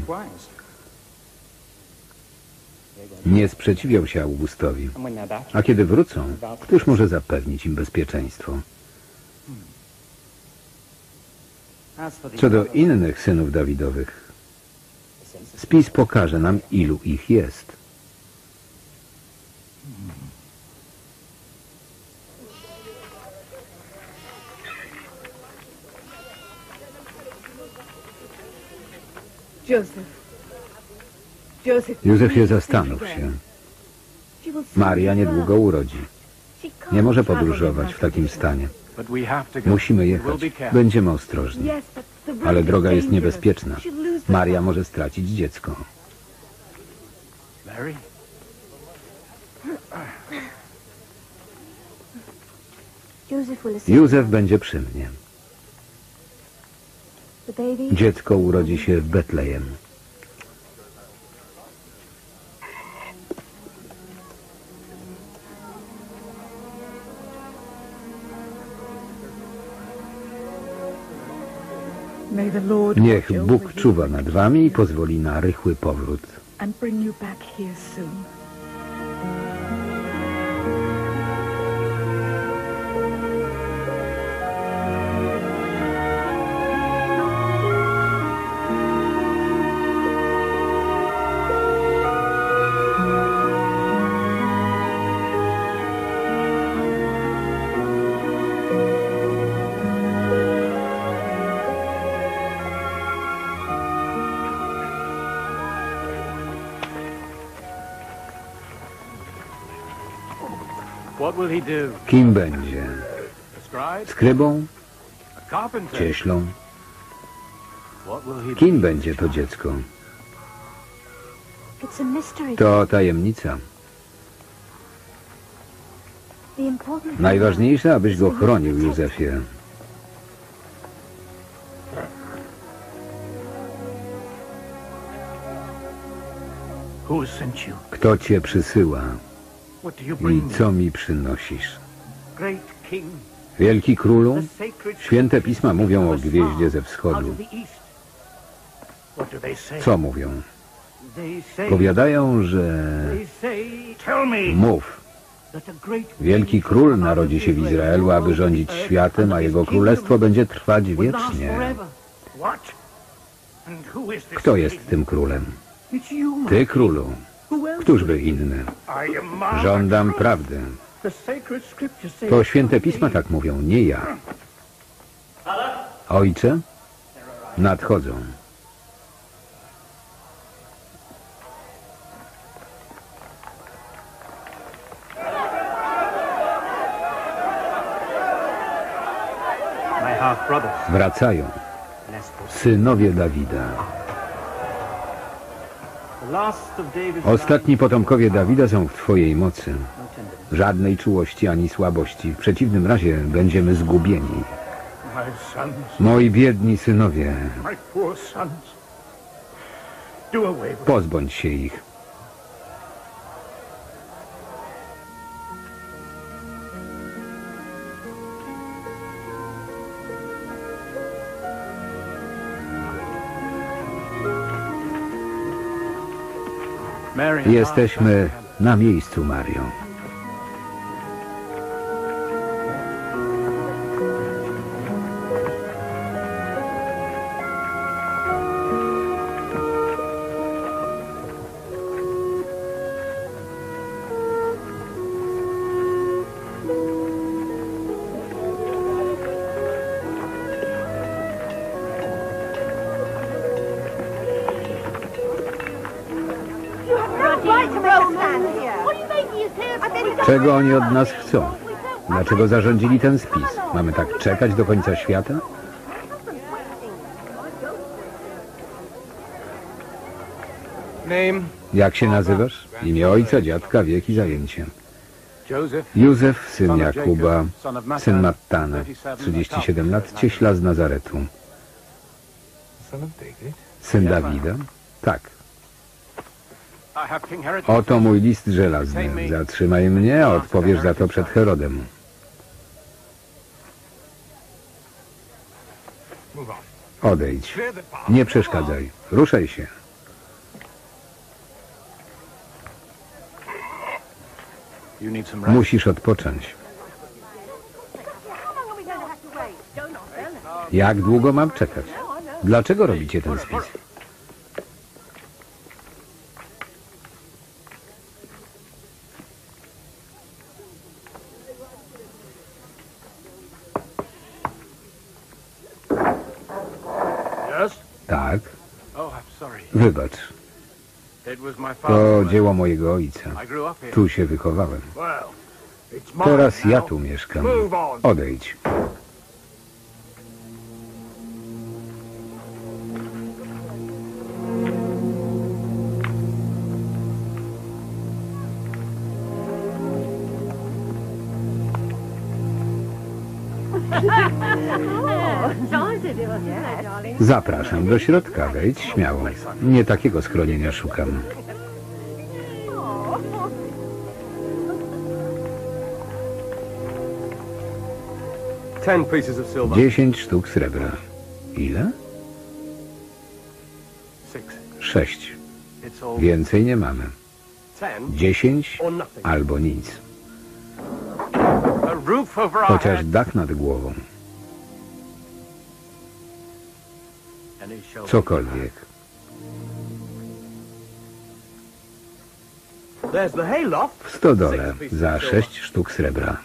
Nie sprzeciwiał się Augustowi. A kiedy wrócą, któż może zapewnić im bezpieczeństwo? Co do innych synów Dawidowych, spis pokaże nam, ilu ich jest. Józefie, zastanów się. Maria niedługo urodzi. Nie może podróżować w takim stanie. Musimy jechać. Będziemy ostrożni. Ale droga jest niebezpieczna. Maria może stracić dziecko. Józef będzie przy mnie. Dziecko urodzi się w Betlejem. Niech Bóg czuwa nad wami i pozwoli na rychły powrót. Kim będzie? Skrybą? Cieślą? Kim będzie to dziecko? To tajemnica. Najważniejsze, abyś go chronił, Józefie. Kto cię przysyła? I co mi przynosisz? Wielki królu, święte pisma mówią o gwieździe ze wschodu. What do they say? Co mówią? They say, Powiadają, że... they say Tell me. Mów. that a great Wielki król narodzi się w Izraelu, aby rządzić światem, a jego królestwo będzie trwać will last wiecznie. forever. What? And who is this? Kto jest tym królem? It's you, my Ty, królu. Who else? Któżby inny? I am Mama. Żądam prawdy. The sacred scriptures say To święte pisma tak mówią, nie ja. Ojcze, nadchodzą. My half-brothers. Wracają. Synowie Dawida. The last of David's Ostatni potomkowie Dawida są w Twojej mocy. no tenderness. Żadnej czułości ani słabości. W przeciwnym razie będziemy zgubieni. My sons, Moi biedni synowie, my poor sons. Do away with pozbądź się ich. Mary, Jesteśmy na miejscu, Mario. Czego oni od nas chcą? Dlaczego zarządzili ten spis? Mamy tak czekać do końca świata? name. Jak się nazywasz? Imię ojca, dziadka, wiek i zajęcie. Joseph. Józef, syn Jakuba, syn Mattana, trzydzieści siedem lat, cieśla z Nazaretu. Syn Dawida? Tak. I have King Herod. Oto mój list żelazny. Zatrzymaj mnie, a odpowiesz za to przed Herodem. Odejdź. Nie przeszkadzaj. Ruszaj się. You need some rest. Musisz odpocząć. Jak długo mam czekać? Dlaczego robicie ten spis? Yes? Tak, Oh, I'm sorry. wybacz. It was my To father. dzieło mojego ojca. I grew up here. Tu się wychowałem. Well, it's mine Teraz ja now. tu mieszkam. Move on. Odejdź. Zapraszam do środka, wejdź śmiało. Nie takiego schronienia szukam. Ten pieces of silver. Dziesięć sztuk srebra. Ile? Six. Sześć. It's all Więcej nie mamy. ten Dziesięć or nothing. albo nic. A roof over our Chociaż heads. dach nad głową. And it shall be. Cokolwiek. There's the hayloft. W stodole za sześć sztuk srebra.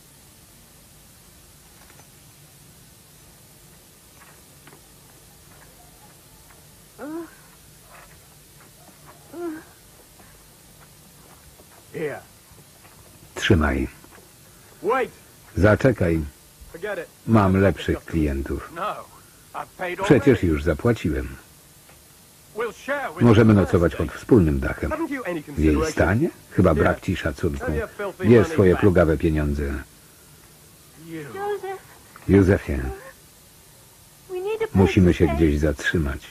Here. Trzymaj. Wait. Zaczekaj. Forget it. Mam lepszych klientów. No. I've paid Przecież already. już zapłaciłem. We'll share with Możemy you nocować Thursday. pod wspólnym dachem. Haven't you any W jej consideration? stanie? Chyba brak ci szacunku. Bierz swoje plugawe pieniądze. You. Joseph, Józefie, we need a place musimy to się stay. gdzieś zatrzymać.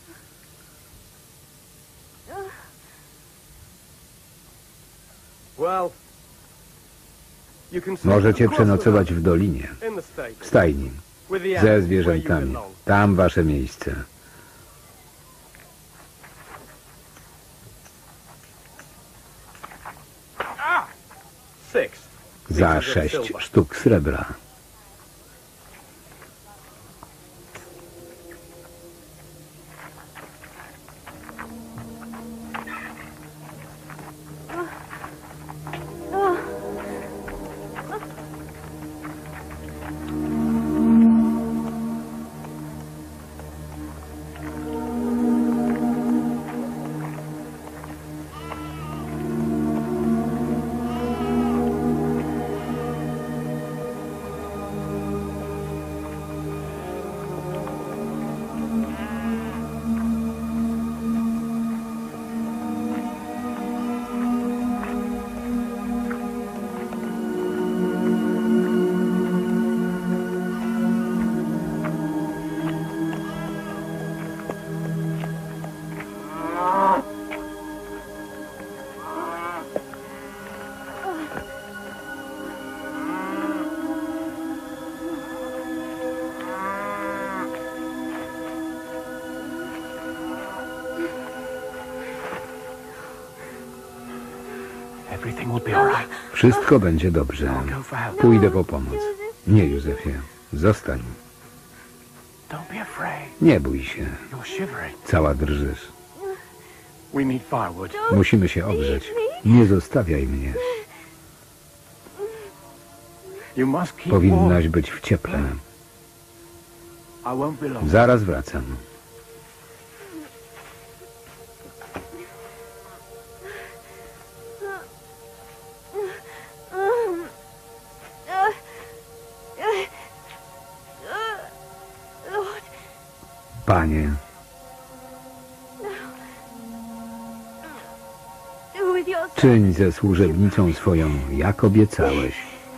Well, you can stay Możecie across the przenocować road w dolinie, in the stable w stajni, with the ze animals where you zwierzętami. belong. Tam wasze miejsce. Za sześć sztuk srebra. Wszystko będzie dobrze. Pójdę po pomoc. Nie, Józefie. Zostań. Nie bój się. Cała drżysz. Musimy się ogrzeć. Nie zostawiaj mnie. Powinnaś być w cieple. Zaraz wracam. Panie, czyń ze służebnicą swoją, jak obiecałeś.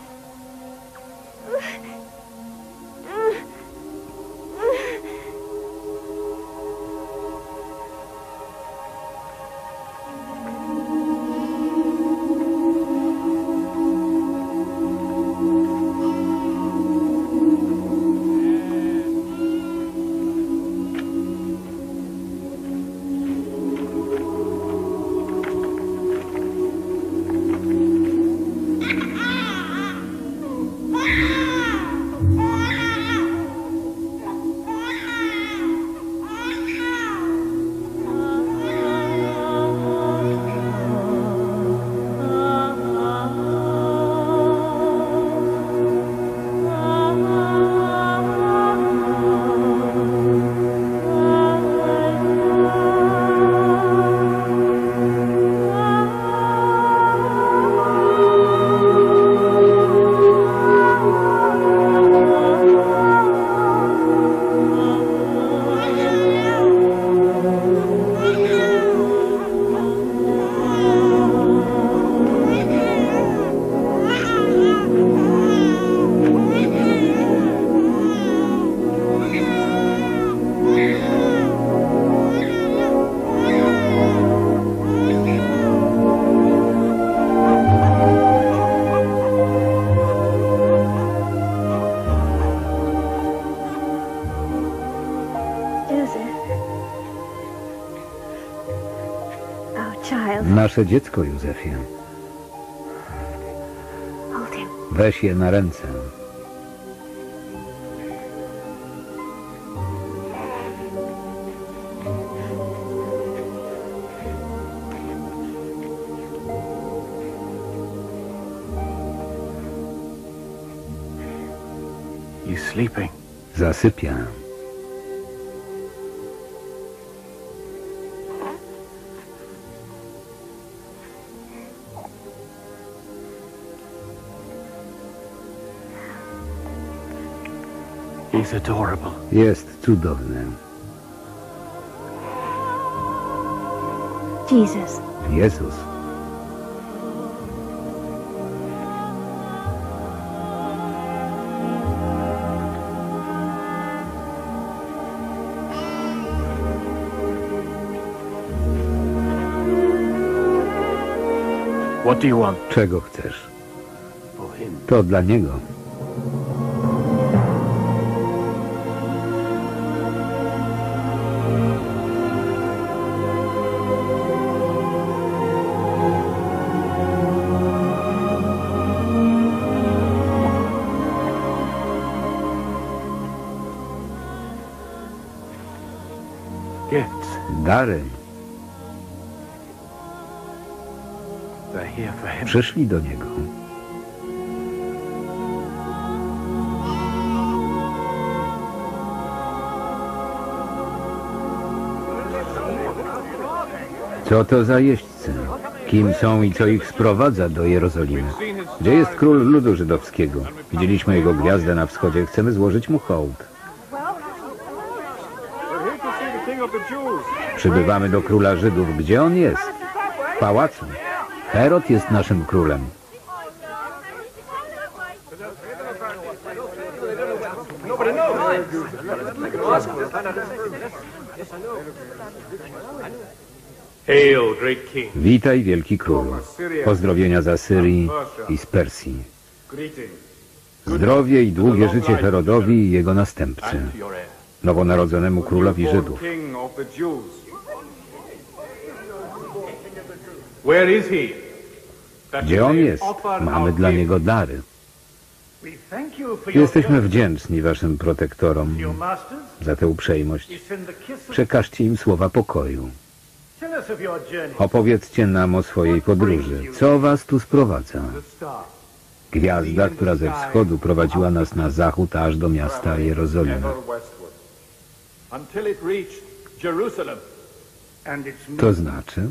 Nasze dziecko, Józefie. Weź je na ręce. Zasypia. Jest cudowny. Jesus. Jezus. Czego chcesz? To dla niego. Dary. Przyszli do niego. Co to za jeźdźcy? Kim są i co ich sprowadza do Jerozolimy? Gdzie jest król ludu żydowskiego? Widzieliśmy jego gwiazdę na wschodzie. Chcemy złożyć mu hołd. Przybywamy do króla Żydów. Gdzie on jest? W pałacu. Herod jest naszym królem. Witaj, wielki królu. Pozdrowienia z Asyrii i z Persji. Zdrowie i długie życie Herodowi i jego następcy, nowonarodzonemu królowi Żydów. Gdzie on jest? Mamy dla niego dary. Jesteśmy wdzięczni waszym protektorom za tę uprzejmość. Przekażcie im słowa pokoju. Opowiedzcie nam o swojej podróży. Co was tu sprowadza? Gwiazda, która ze wschodu prowadziła nas na zachód aż do miasta Jerozolima. To znaczy,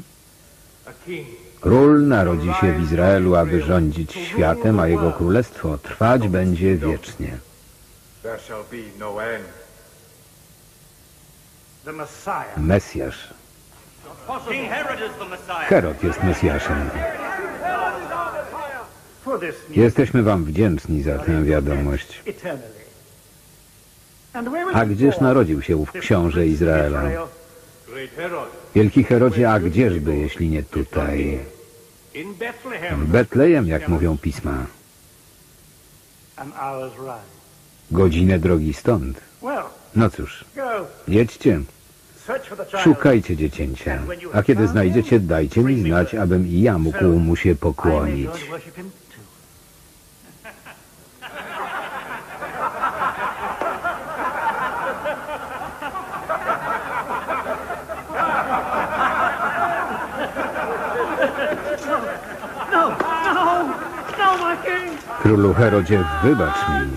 król narodzi się w Izraelu, aby rządzić światem, a jego królestwo trwać będzie wiecznie. Mesjasz. Herod jest Mesjaszem. Jesteśmy wam wdzięczni za tę wiadomość. A gdzież narodził się ów książę Izraela? Wielki Herodzie, a gdzieżby, jeśli nie tutaj? W Betlejem, jak mówią pisma. Godzinę drogi stąd. No cóż, jedźcie. Szukajcie dziecięcia, a kiedy znajdziecie, dajcie mi znać, abym i ja mógł mu się pokłonić. Królu Herodzie, wybacz mi.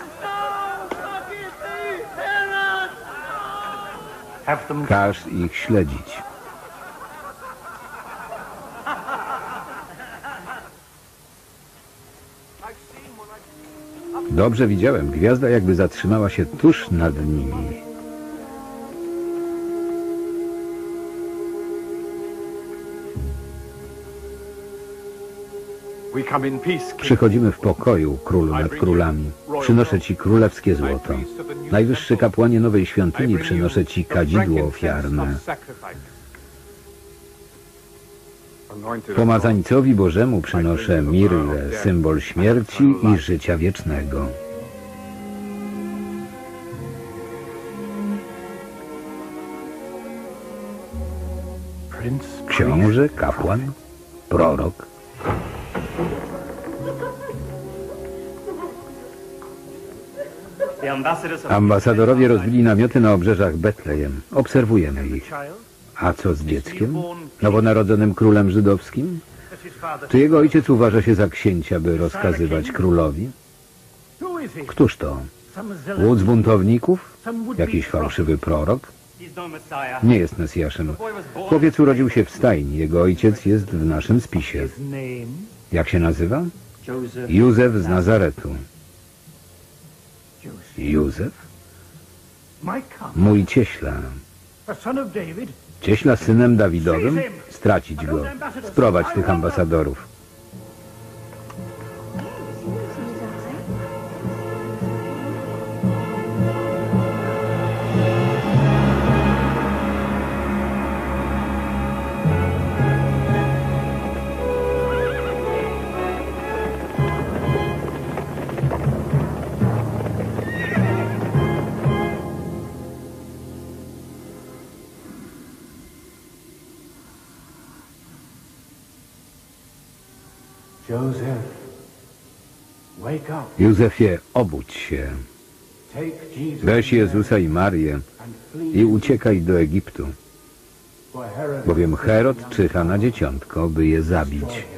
Każ ich śledzić. Dobrze widziałem. Gwiazda jakby zatrzymała się tuż nad nimi. Przychodzimy w pokoju, królu nad królami. Przynoszę ci królewskie złoto. Najwyższy kapłanie nowej świątyni, przynoszę ci kadzidło ofiarne. Pomazańcowi Bożemu przynoszę mirrę, symbol śmierci i życia wiecznego. Książę, kapłan, prorok. Ambasadorowie rozbili namioty na obrzeżach Betlejem. Obserwujemy ich. A co z dzieckiem? Nowonarodzonym królem żydowskim? Czy jego ojciec uważa się za księcia, by rozkazywać królowi? Któż to? Łódź buntowników? Jakiś fałszywy prorok? Nie jest Mesjaszem. Chłopiec urodził się w stajni. Jego ojciec jest w naszym spisie. Jak się nazywa? Józef z Nazaretu. Józef? Mój cieśla. Cieśla synem Dawidowym? Stracić go. Sprowadź tych ambasadorów. Józefie, obudź się. Weź Jezusa i Marię i uciekaj do Egiptu. bowiem Herod czyha na dzieciątko, by je zabić.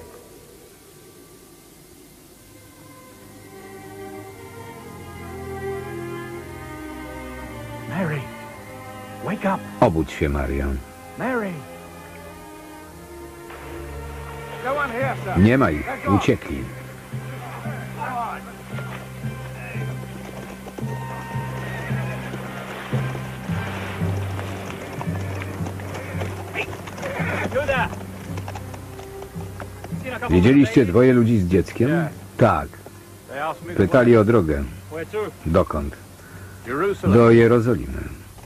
Mary, wake up. Obudź się, Maria. Mary. Nie ma ich, uciekli. Widzieliście dwoje ludzi z dzieckiem? Tak. Pytali o drogę. Dokąd? Do Jerozolimy.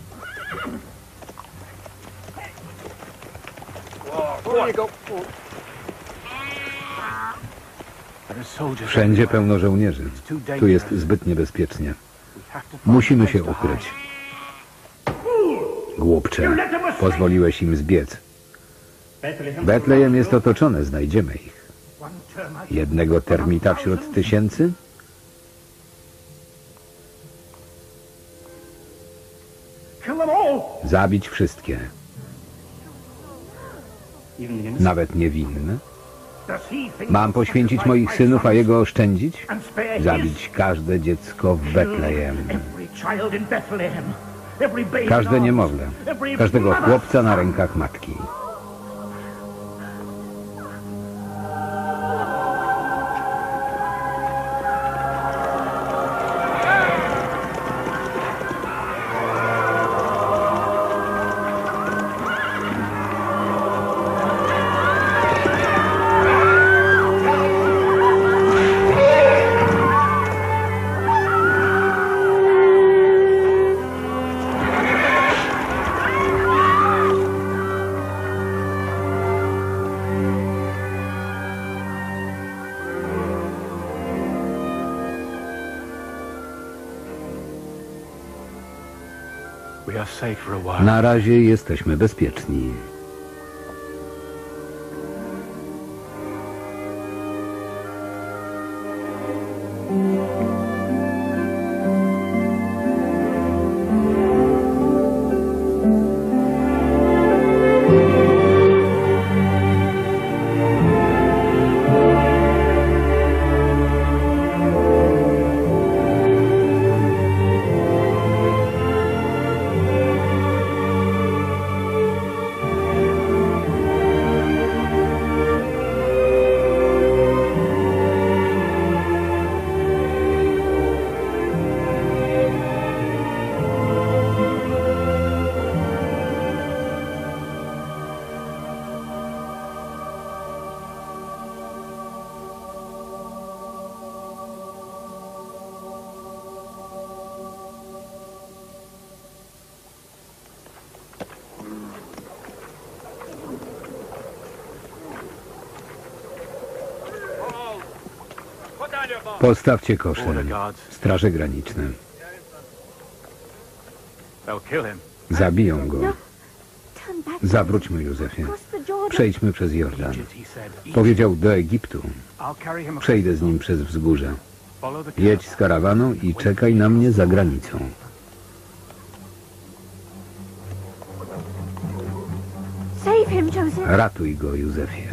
Wszędzie pełno żołnierzy. Tu jest zbyt niebezpiecznie. Musimy się ukryć. Głupcze, pozwoliłeś im zbiec. Betlejem jest otoczone, znajdziemy ich. Jednego termita wśród tysięcy? Zabić wszystkie. Nawet niewinne? Mam poświęcić moich synów, a jego oszczędzić? Zabić każde dziecko w Betlejem. Każde niemowlę. Każdego chłopca na rękach matki. Na razie jesteśmy bezpieczni. Postawcie kosze. Straże graniczne. Zabiją go. Zawróćmy, Józefie. Przejdźmy przez Jordan. Powiedział do Egiptu. Przejdę z nim przez wzgórze. Jedź z karawaną i czekaj na mnie za granicą. Ratuj go, Józefie.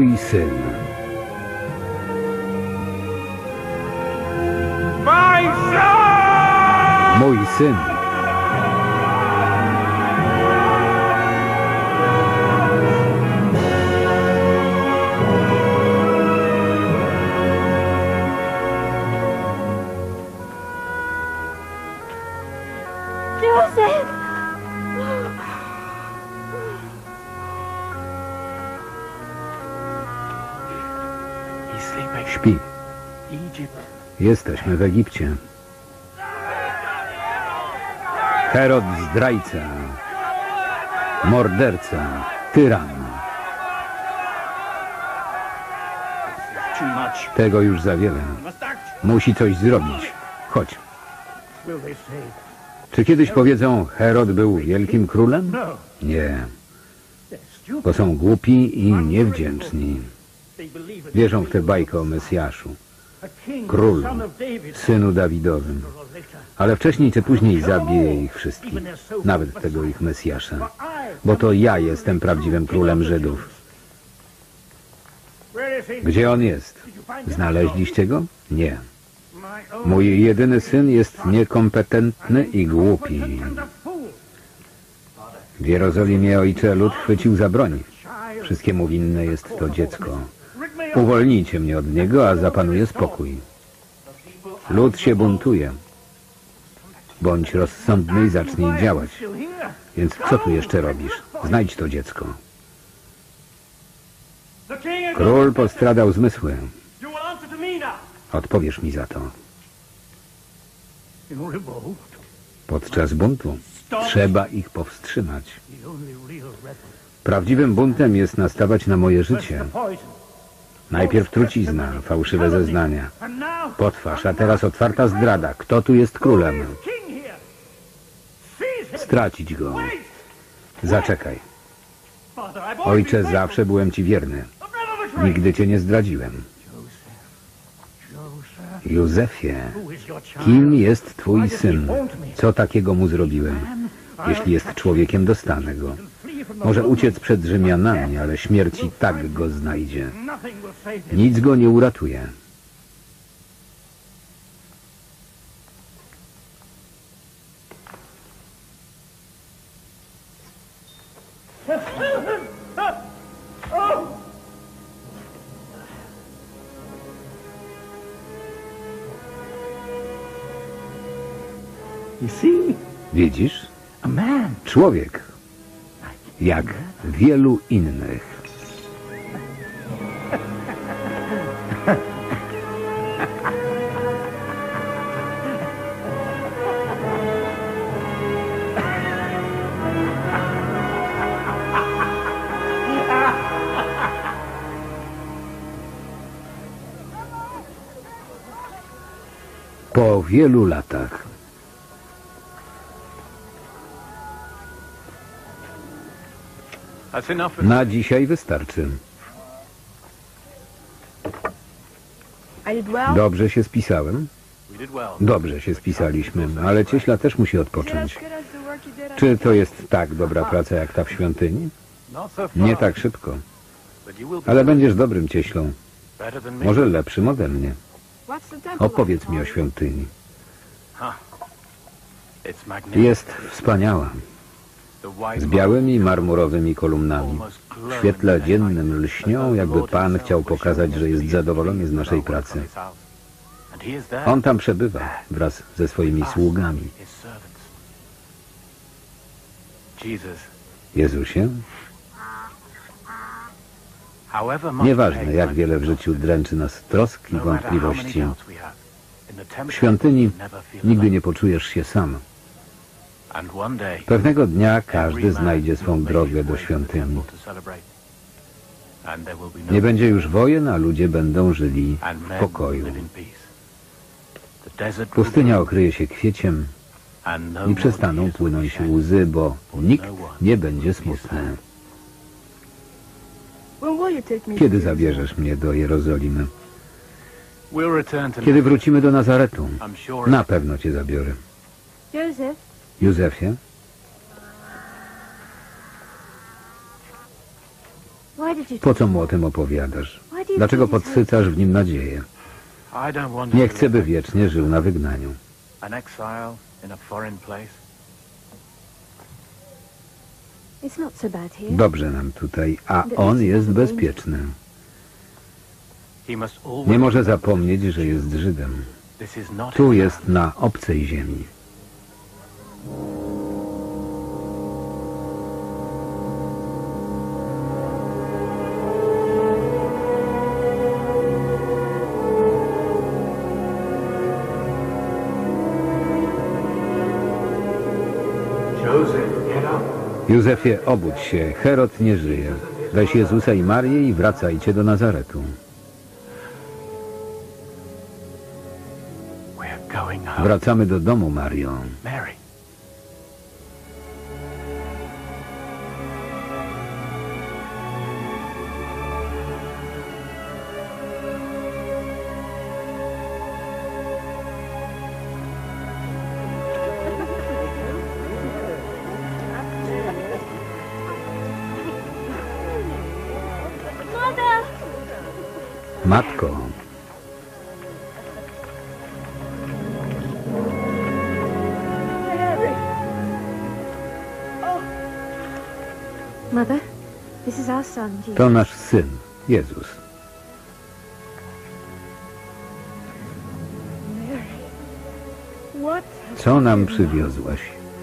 Mój syn. Mój syn. Joseph! Śpi. Jesteśmy w Egipcie. Herod zdrajca, morderca, tyran. Tego już za wiele. Musi coś zrobić. Chodź. Czy kiedyś powiedzą, Herod był wielkim królem? Nie. Bo są głupi i niewdzięczni. Wierzą w tę bajkę o Mesjaszu. Królu, synu Dawidowym. Ale wcześniej czy później zabije ich wszystkich. Nawet tego ich Mesjasza. Bo to ja jestem prawdziwym królem Żydów. Gdzie on jest? Znaleźliście go? Nie. Mój jedyny syn jest niekompetentny i głupi. W Jerozolimie ojcze lud chwycił za broń. Wszystkiemu winne jest to dziecko. Uwolnijcie mnie od niego, a zapanuje spokój. Lud się buntuje. Bądź rozsądny i zacznij działać. Więc co tu jeszcze robisz? Znajdź to dziecko. Król postradał zmysły. Odpowiesz mi za to. Podczas buntu trzeba ich powstrzymać. Prawdziwym buntem jest nastawać na moje życie. Najpierw trucizna, fałszywe zeznania. Potwarz, a teraz otwarta zdrada. Kto tu jest królem? Stracić go. Zaczekaj. Ojcze, zawsze byłem ci wierny. Nigdy cię nie zdradziłem. Józefie, kim jest twój syn? Co takiego mu zrobiłem? Jeśli jest człowiekiem, dostanę go. Może uciec przed Rzymianami, ale śmierć i tak go znajdzie. Nic go nie uratuje. Widzisz? Człowiek. Jak wielu innych. Po wielu latach. Na dzisiaj wystarczy. Dobrze się spisałem? Dobrze się spisaliśmy, ale cieśla też musi odpocząć. Czy to jest tak dobra praca jak ta w świątyni? Nie tak szybko. Ale będziesz dobrym cieślą. Może lepszym ode mnie. Opowiedz mi o świątyni. Jest wspaniała. Z białymi marmurowymi kolumnami. W świetle dziennym lśnią, jakby Pan chciał pokazać, że jest zadowolony z naszej pracy. On tam przebywa wraz ze swoimi sługami. Jezusie, nieważne jak wiele w życiu dręczy nas trosk i wątpliwości, w świątyni nigdy nie poczujesz się sam. Pewnego dnia każdy znajdzie swą drogę do świątyni. Nie będzie już wojen, a ludzie będą żyli w pokoju. Pustynia okryje się kwieciem i przestaną płynąć łzy, bo nikt nie będzie smutny. Kiedy zabierzesz mnie do Jerozolimy? Kiedy wrócimy do Nazaretu? Na pewno cię zabiorę. Józefie? Po co mu o tym opowiadasz? Dlaczego podsycasz w nim nadzieję? Nie chcę, by wiecznie żył na wygnaniu. Dobrze nam tutaj, a on jest bezpieczny. Nie może zapomnieć, że jest Żydem. Tu jest na obcej ziemi. Józefie, obudź się, Herod nie żyje. Weź Jezusa i Marię i wracajcie do Nazaretu. Wracamy do domu, Mario. Matko. To nasz syn, Jezus. Co nam przywiozłaś?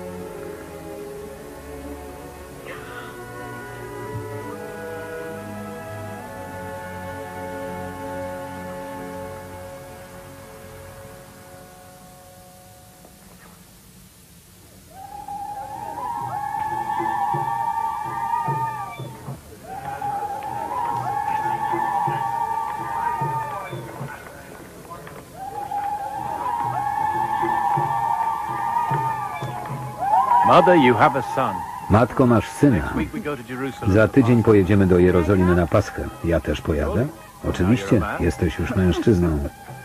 Matko, masz syna. Za tydzień pojedziemy do Jerozolimy na Paschę. Ja też pojadę? Oczywiście, jesteś już mężczyzną.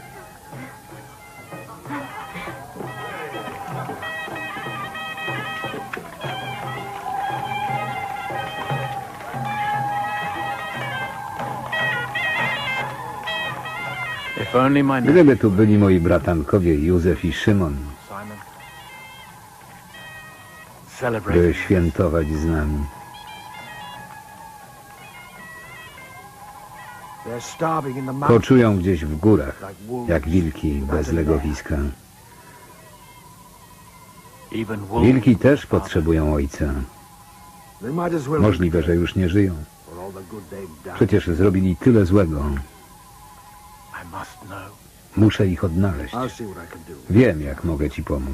Gdyby tu byli moi bratankowie Józef i Szymon, by świętować z nami. Koczują gdzieś w górach, jak wilki bez legowiska. Wilki też potrzebują ojca. Możliwe, że już nie żyją. Przecież zrobili tyle złego. Muszę ich odnaleźć. Wiem, jak mogę ci pomóc.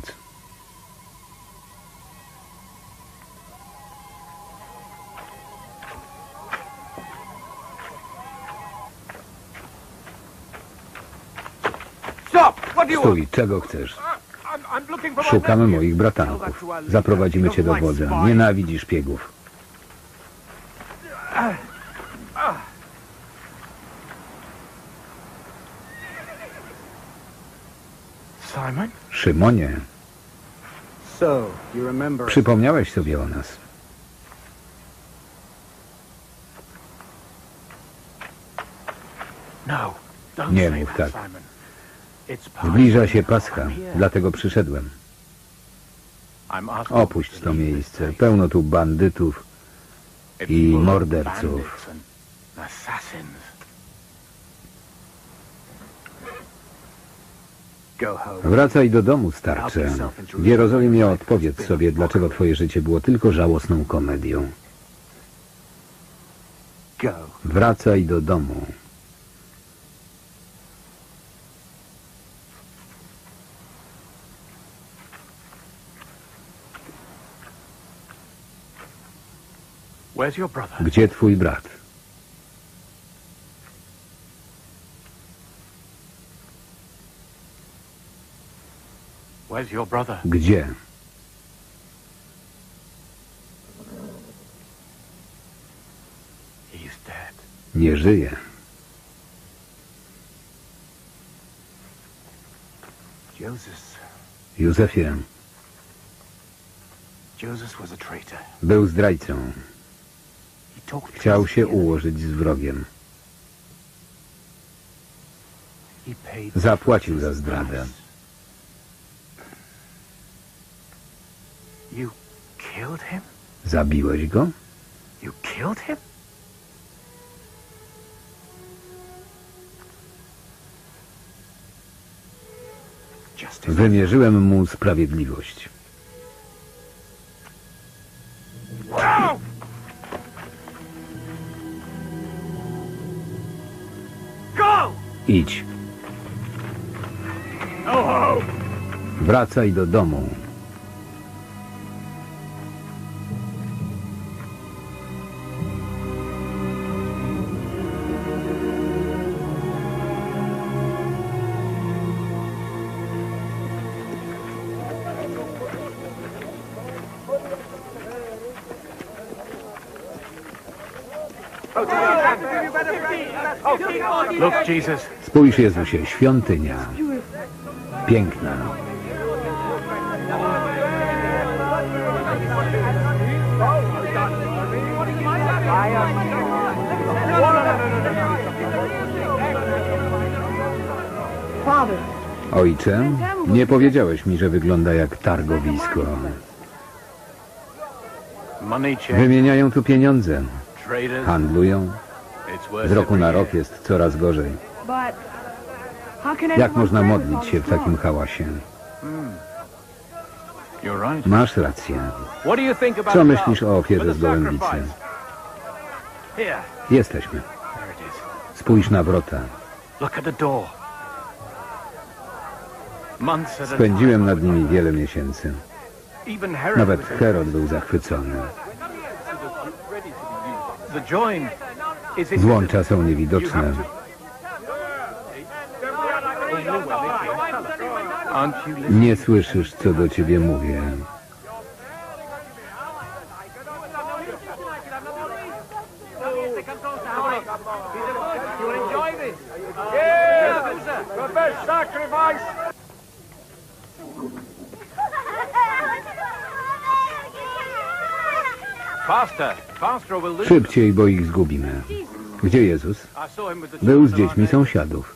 Stój, czego chcesz? Szukamy moich bratanków. Zaprowadzimy cię do wodza. Nienawidzi szpiegów. Szymonie, przypomniałeś sobie o nas. Nie mów tak. Zbliża się Pascha, dlatego przyszedłem. Opuść to miejsce. Pełno tu bandytów i morderców. Wracaj do domu, starcze. W Jerozolimie odpowiedz sobie, dlaczego twoje życie było tylko żałosną komedią. Wracaj do domu. Gdzie twój brat? Gdzie? Nie żyje. Józefie, był zdrajcą. Chciał się ułożyć z wrogiem. Zapłacił za zdradę. Zabiłeś go? Wymierzyłem mu sprawiedliwość. Idź. Wracaj do domu. Spójrz, Jezusie, świątynia. Piękna. Ojcze, nie powiedziałeś mi, że wygląda jak targowisko. Wymieniają tu pieniądze. Handlują. Z roku na rok jest coraz gorzej. Jak można modlić się w takim hałasie? Masz rację. Co myślisz o ofierze z gołębicy? Jesteśmy. Spójrz na wrota. Spędziłem nad nimi wiele miesięcy. Nawet Herod był zachwycony. Złącza są niewidoczne. Nie słyszysz, co do ciebie mówię. Szybciej, bo ich zgubimy. Gdzie Jezus? Był z dziećmi sąsiadów.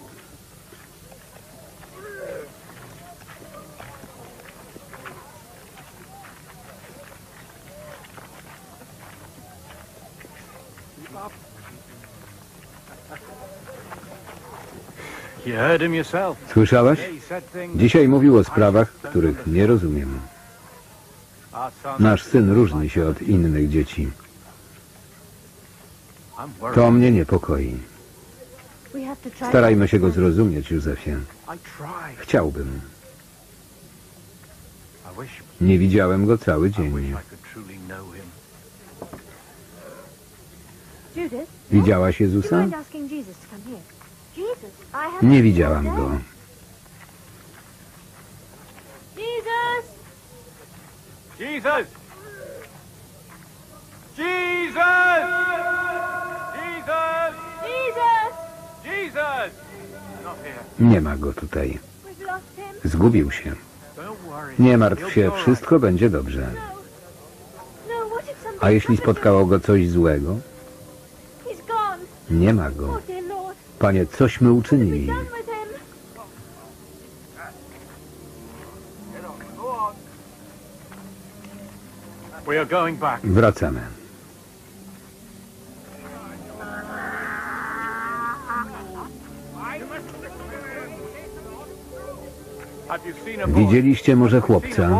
Słyszałeś? Dzisiaj mówił o sprawach, których nie rozumiem. Nasz syn różni się od innych dzieci. To mnie niepokoi. Starajmy się go zrozumieć, Józefie. Chciałbym. Nie widziałem go cały dzień. Widziałaś Jezusa? Nie widziałam go. Jesus! Jesus! Jesus! Jesus! Jesus! Nie ma go tutaj. Zgubił się. Nie martw się, wszystko będzie dobrze. A jeśli spotkało go coś złego? Nie ma go. Panie, cośmy uczynili? Wracamy. Widzieliście może chłopca?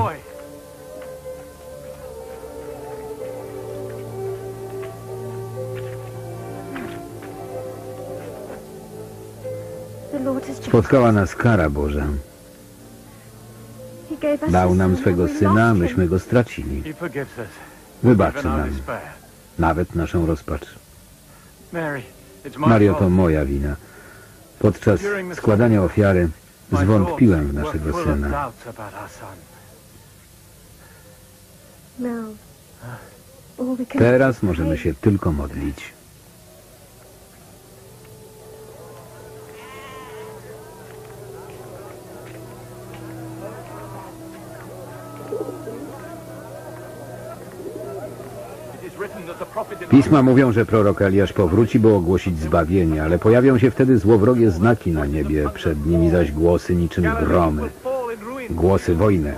Spotkała nas kara Boża. Dał nam swego Syna, a myśmy go stracili. Wybaczy nam nawet naszą rozpacz. Mario, to moja wina. Podczas składania ofiary zwątpiłem w naszego Syna. Teraz możemy się tylko modlić. Pisma mówią, że prorok Eliasz powróci, by ogłosić zbawienie, ale pojawią się wtedy złowrogie znaki na niebie, przed nimi zaś głosy niczym gromy, głosy wojny.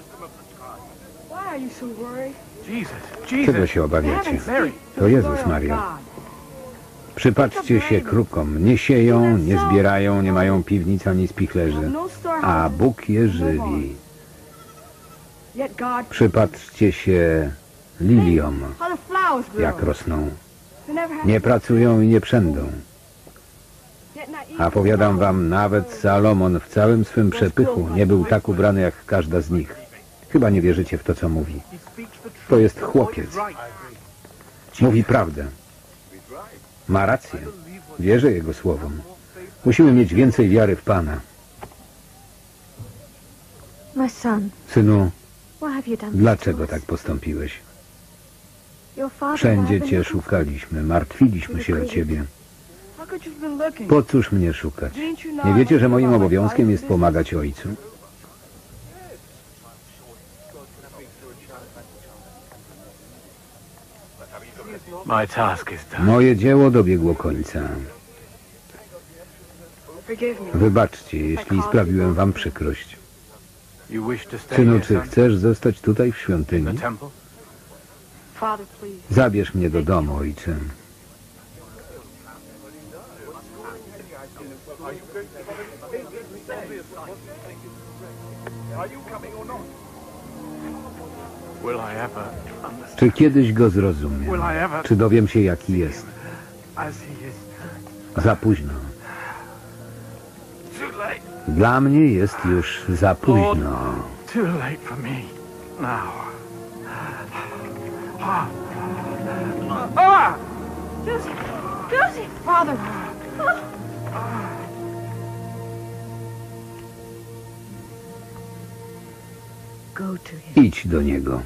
Czego się obawiacie? To Jezus Maria. Przypatrzcie się krukom. Nie sieją, nie zbierają, nie mają piwnic ani spichlerzy, a Bóg je żywi. Przypatrzcie się liliom, jak rosną. Nie pracują i nie przędą. A powiadam wam, nawet Salomon w całym swym przepychu nie był tak ubrany jak każda z nich. Chyba nie wierzycie w to, co mówi. To jest chłopiec. Mówi prawdę. Ma rację. Wierzę jego słowom. Musimy mieć więcej wiary w Pana. My son, Synu, why have you done this dlaczego to tak us? postąpiłeś? Your father Wszędzie had cię been szukaliśmy, martwiliśmy się o ciebie. How could you've been looking? Po cóż mnie szukać? Nie wiecie, że moim obowiązkiem jest pomagać ojcu? My task is done. Moje dzieło dobiegło końca. Forgive me. Wybaczcie, jeśli sprawiłem wam przykrość. You wish to stay Synu, here, czy son? chcesz zostać tutaj w In the świątyni? temple? Father, please. Zabierz mnie do domu, ojcze. Will I ever Czy kiedyś go zrozumiem? Czy dowiem się, jaki jest? as he is? Za późno. Too late. Dla mnie jest już za późno. Too late for me. Now. Ah. Ah! Josie! Josie! Father! Go to him. Idź do niego.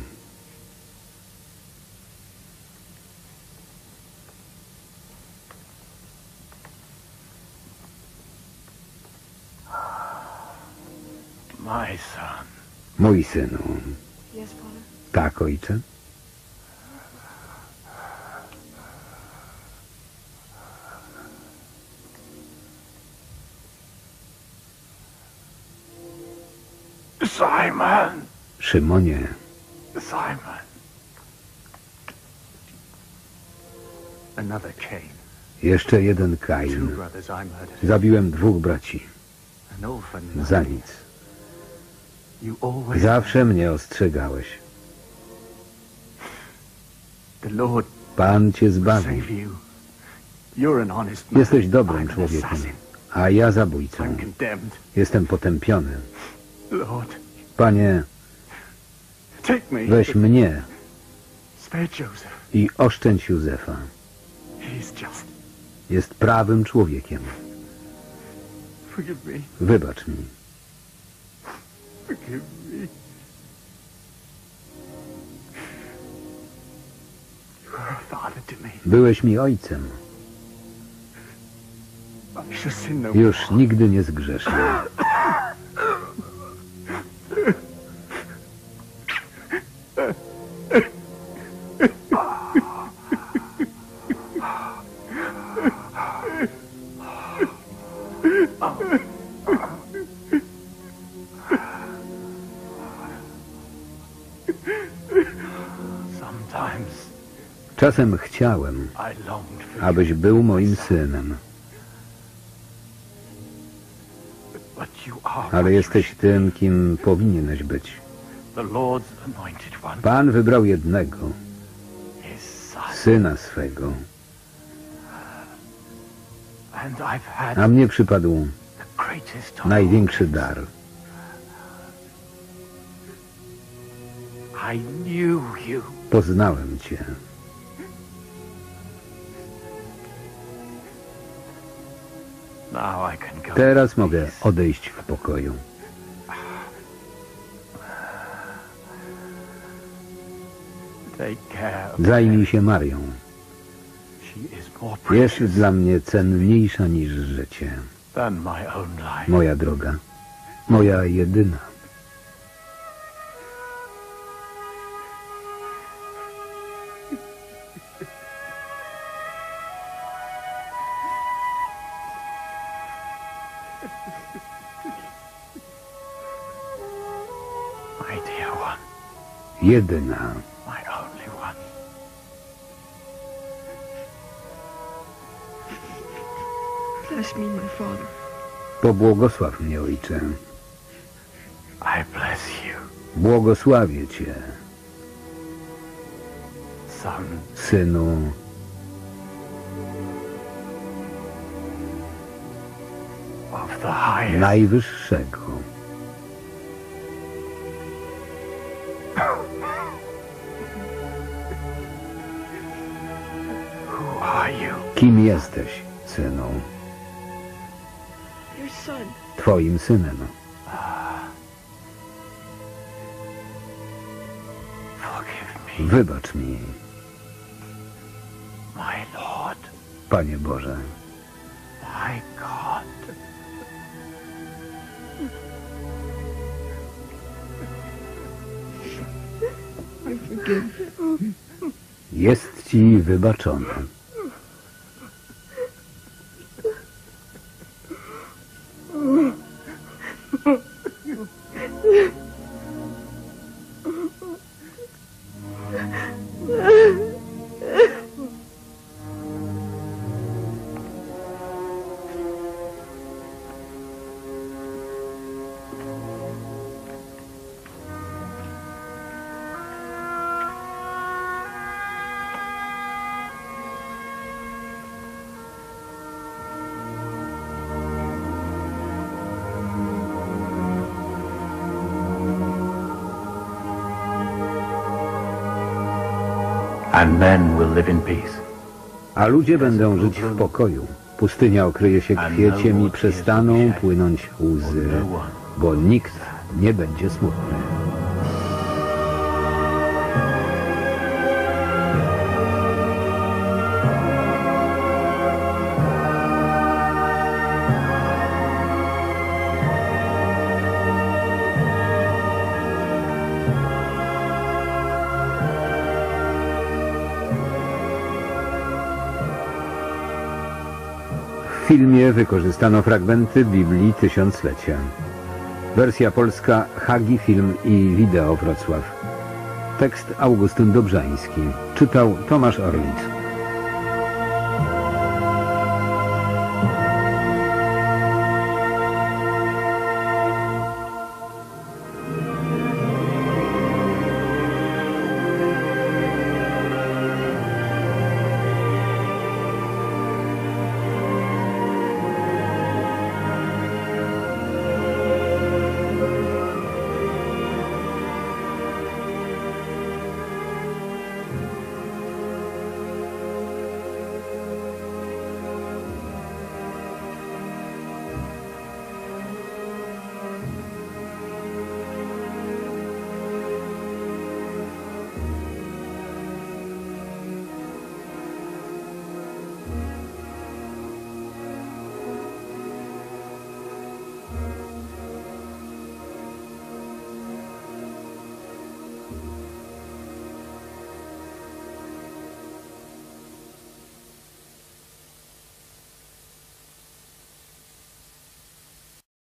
My son. Mój synu. Yes, Father. Tak, ojcze? Simon. Szymonie, Simon. Another Cain. jeszcze jeden Two Kain. brothers I murdered. Zabiłem dwóch braci. And all for nothing. Za nic. You always. Zawsze mnie ostrzegałeś. The Lord Pan cię zbawi. save you. You're an honest man. Jesteś dobrym I'm an człowiekiem, assassin. a ja zabójcą. I'm condemned. Jestem potępiony. Lord, Panie, take me. weź mnie Spare Joseph. i oszczędź Józefa. He's just. Jest prawym człowiekiem. Forgive me. Wybacz mi. Forgive me. You are a father to me. Byłeś mi ojcem. I shall sin no Już more. nigdy nie zgrzeszę. Sometimes Czasem chciałem, I longed for abyś był moim synem, you, but you are ale what jesteś you tym, kim powinieneś być. should be. The Lord's anointed one. Pan wybrał jednego, His son. syna swego, And I've had a mnie przypadł the greatest of największy all. dar. I knew you. Poznałem cię. Now I can go. Teraz mogę odejść w pokoju. Take care of Zajmij się Marią. She is more Jest precious dla mnie cenniejsza niż życie. than my own life. Moja droga, moja jedyna. Jedyna. My only one. Bless me, my father. Pobłogosław mnie, ojcze. I bless you, Błogosławię cię, son synu of the highest. Najwyższego. Who are you? Kim jesteś, synu? Your son. Twoim synem. Forgive me, Wybacz mi, my Lord, Panie Boże. my God. I forgive. Jest ci wybaczone. And men will live in peace. A ludzie będą żyć w pokoju. Pustynia okryje się kwieciem i przestaną płynąć łzy, bo nikt nie będzie smutny. W filmie wykorzystano fragmenty Biblii Tysiąclecia. Wersja polska Hagi Film i Wideo Wrocław. Tekst Augustyn Dobrzański. Czytał Tomasz Orlic.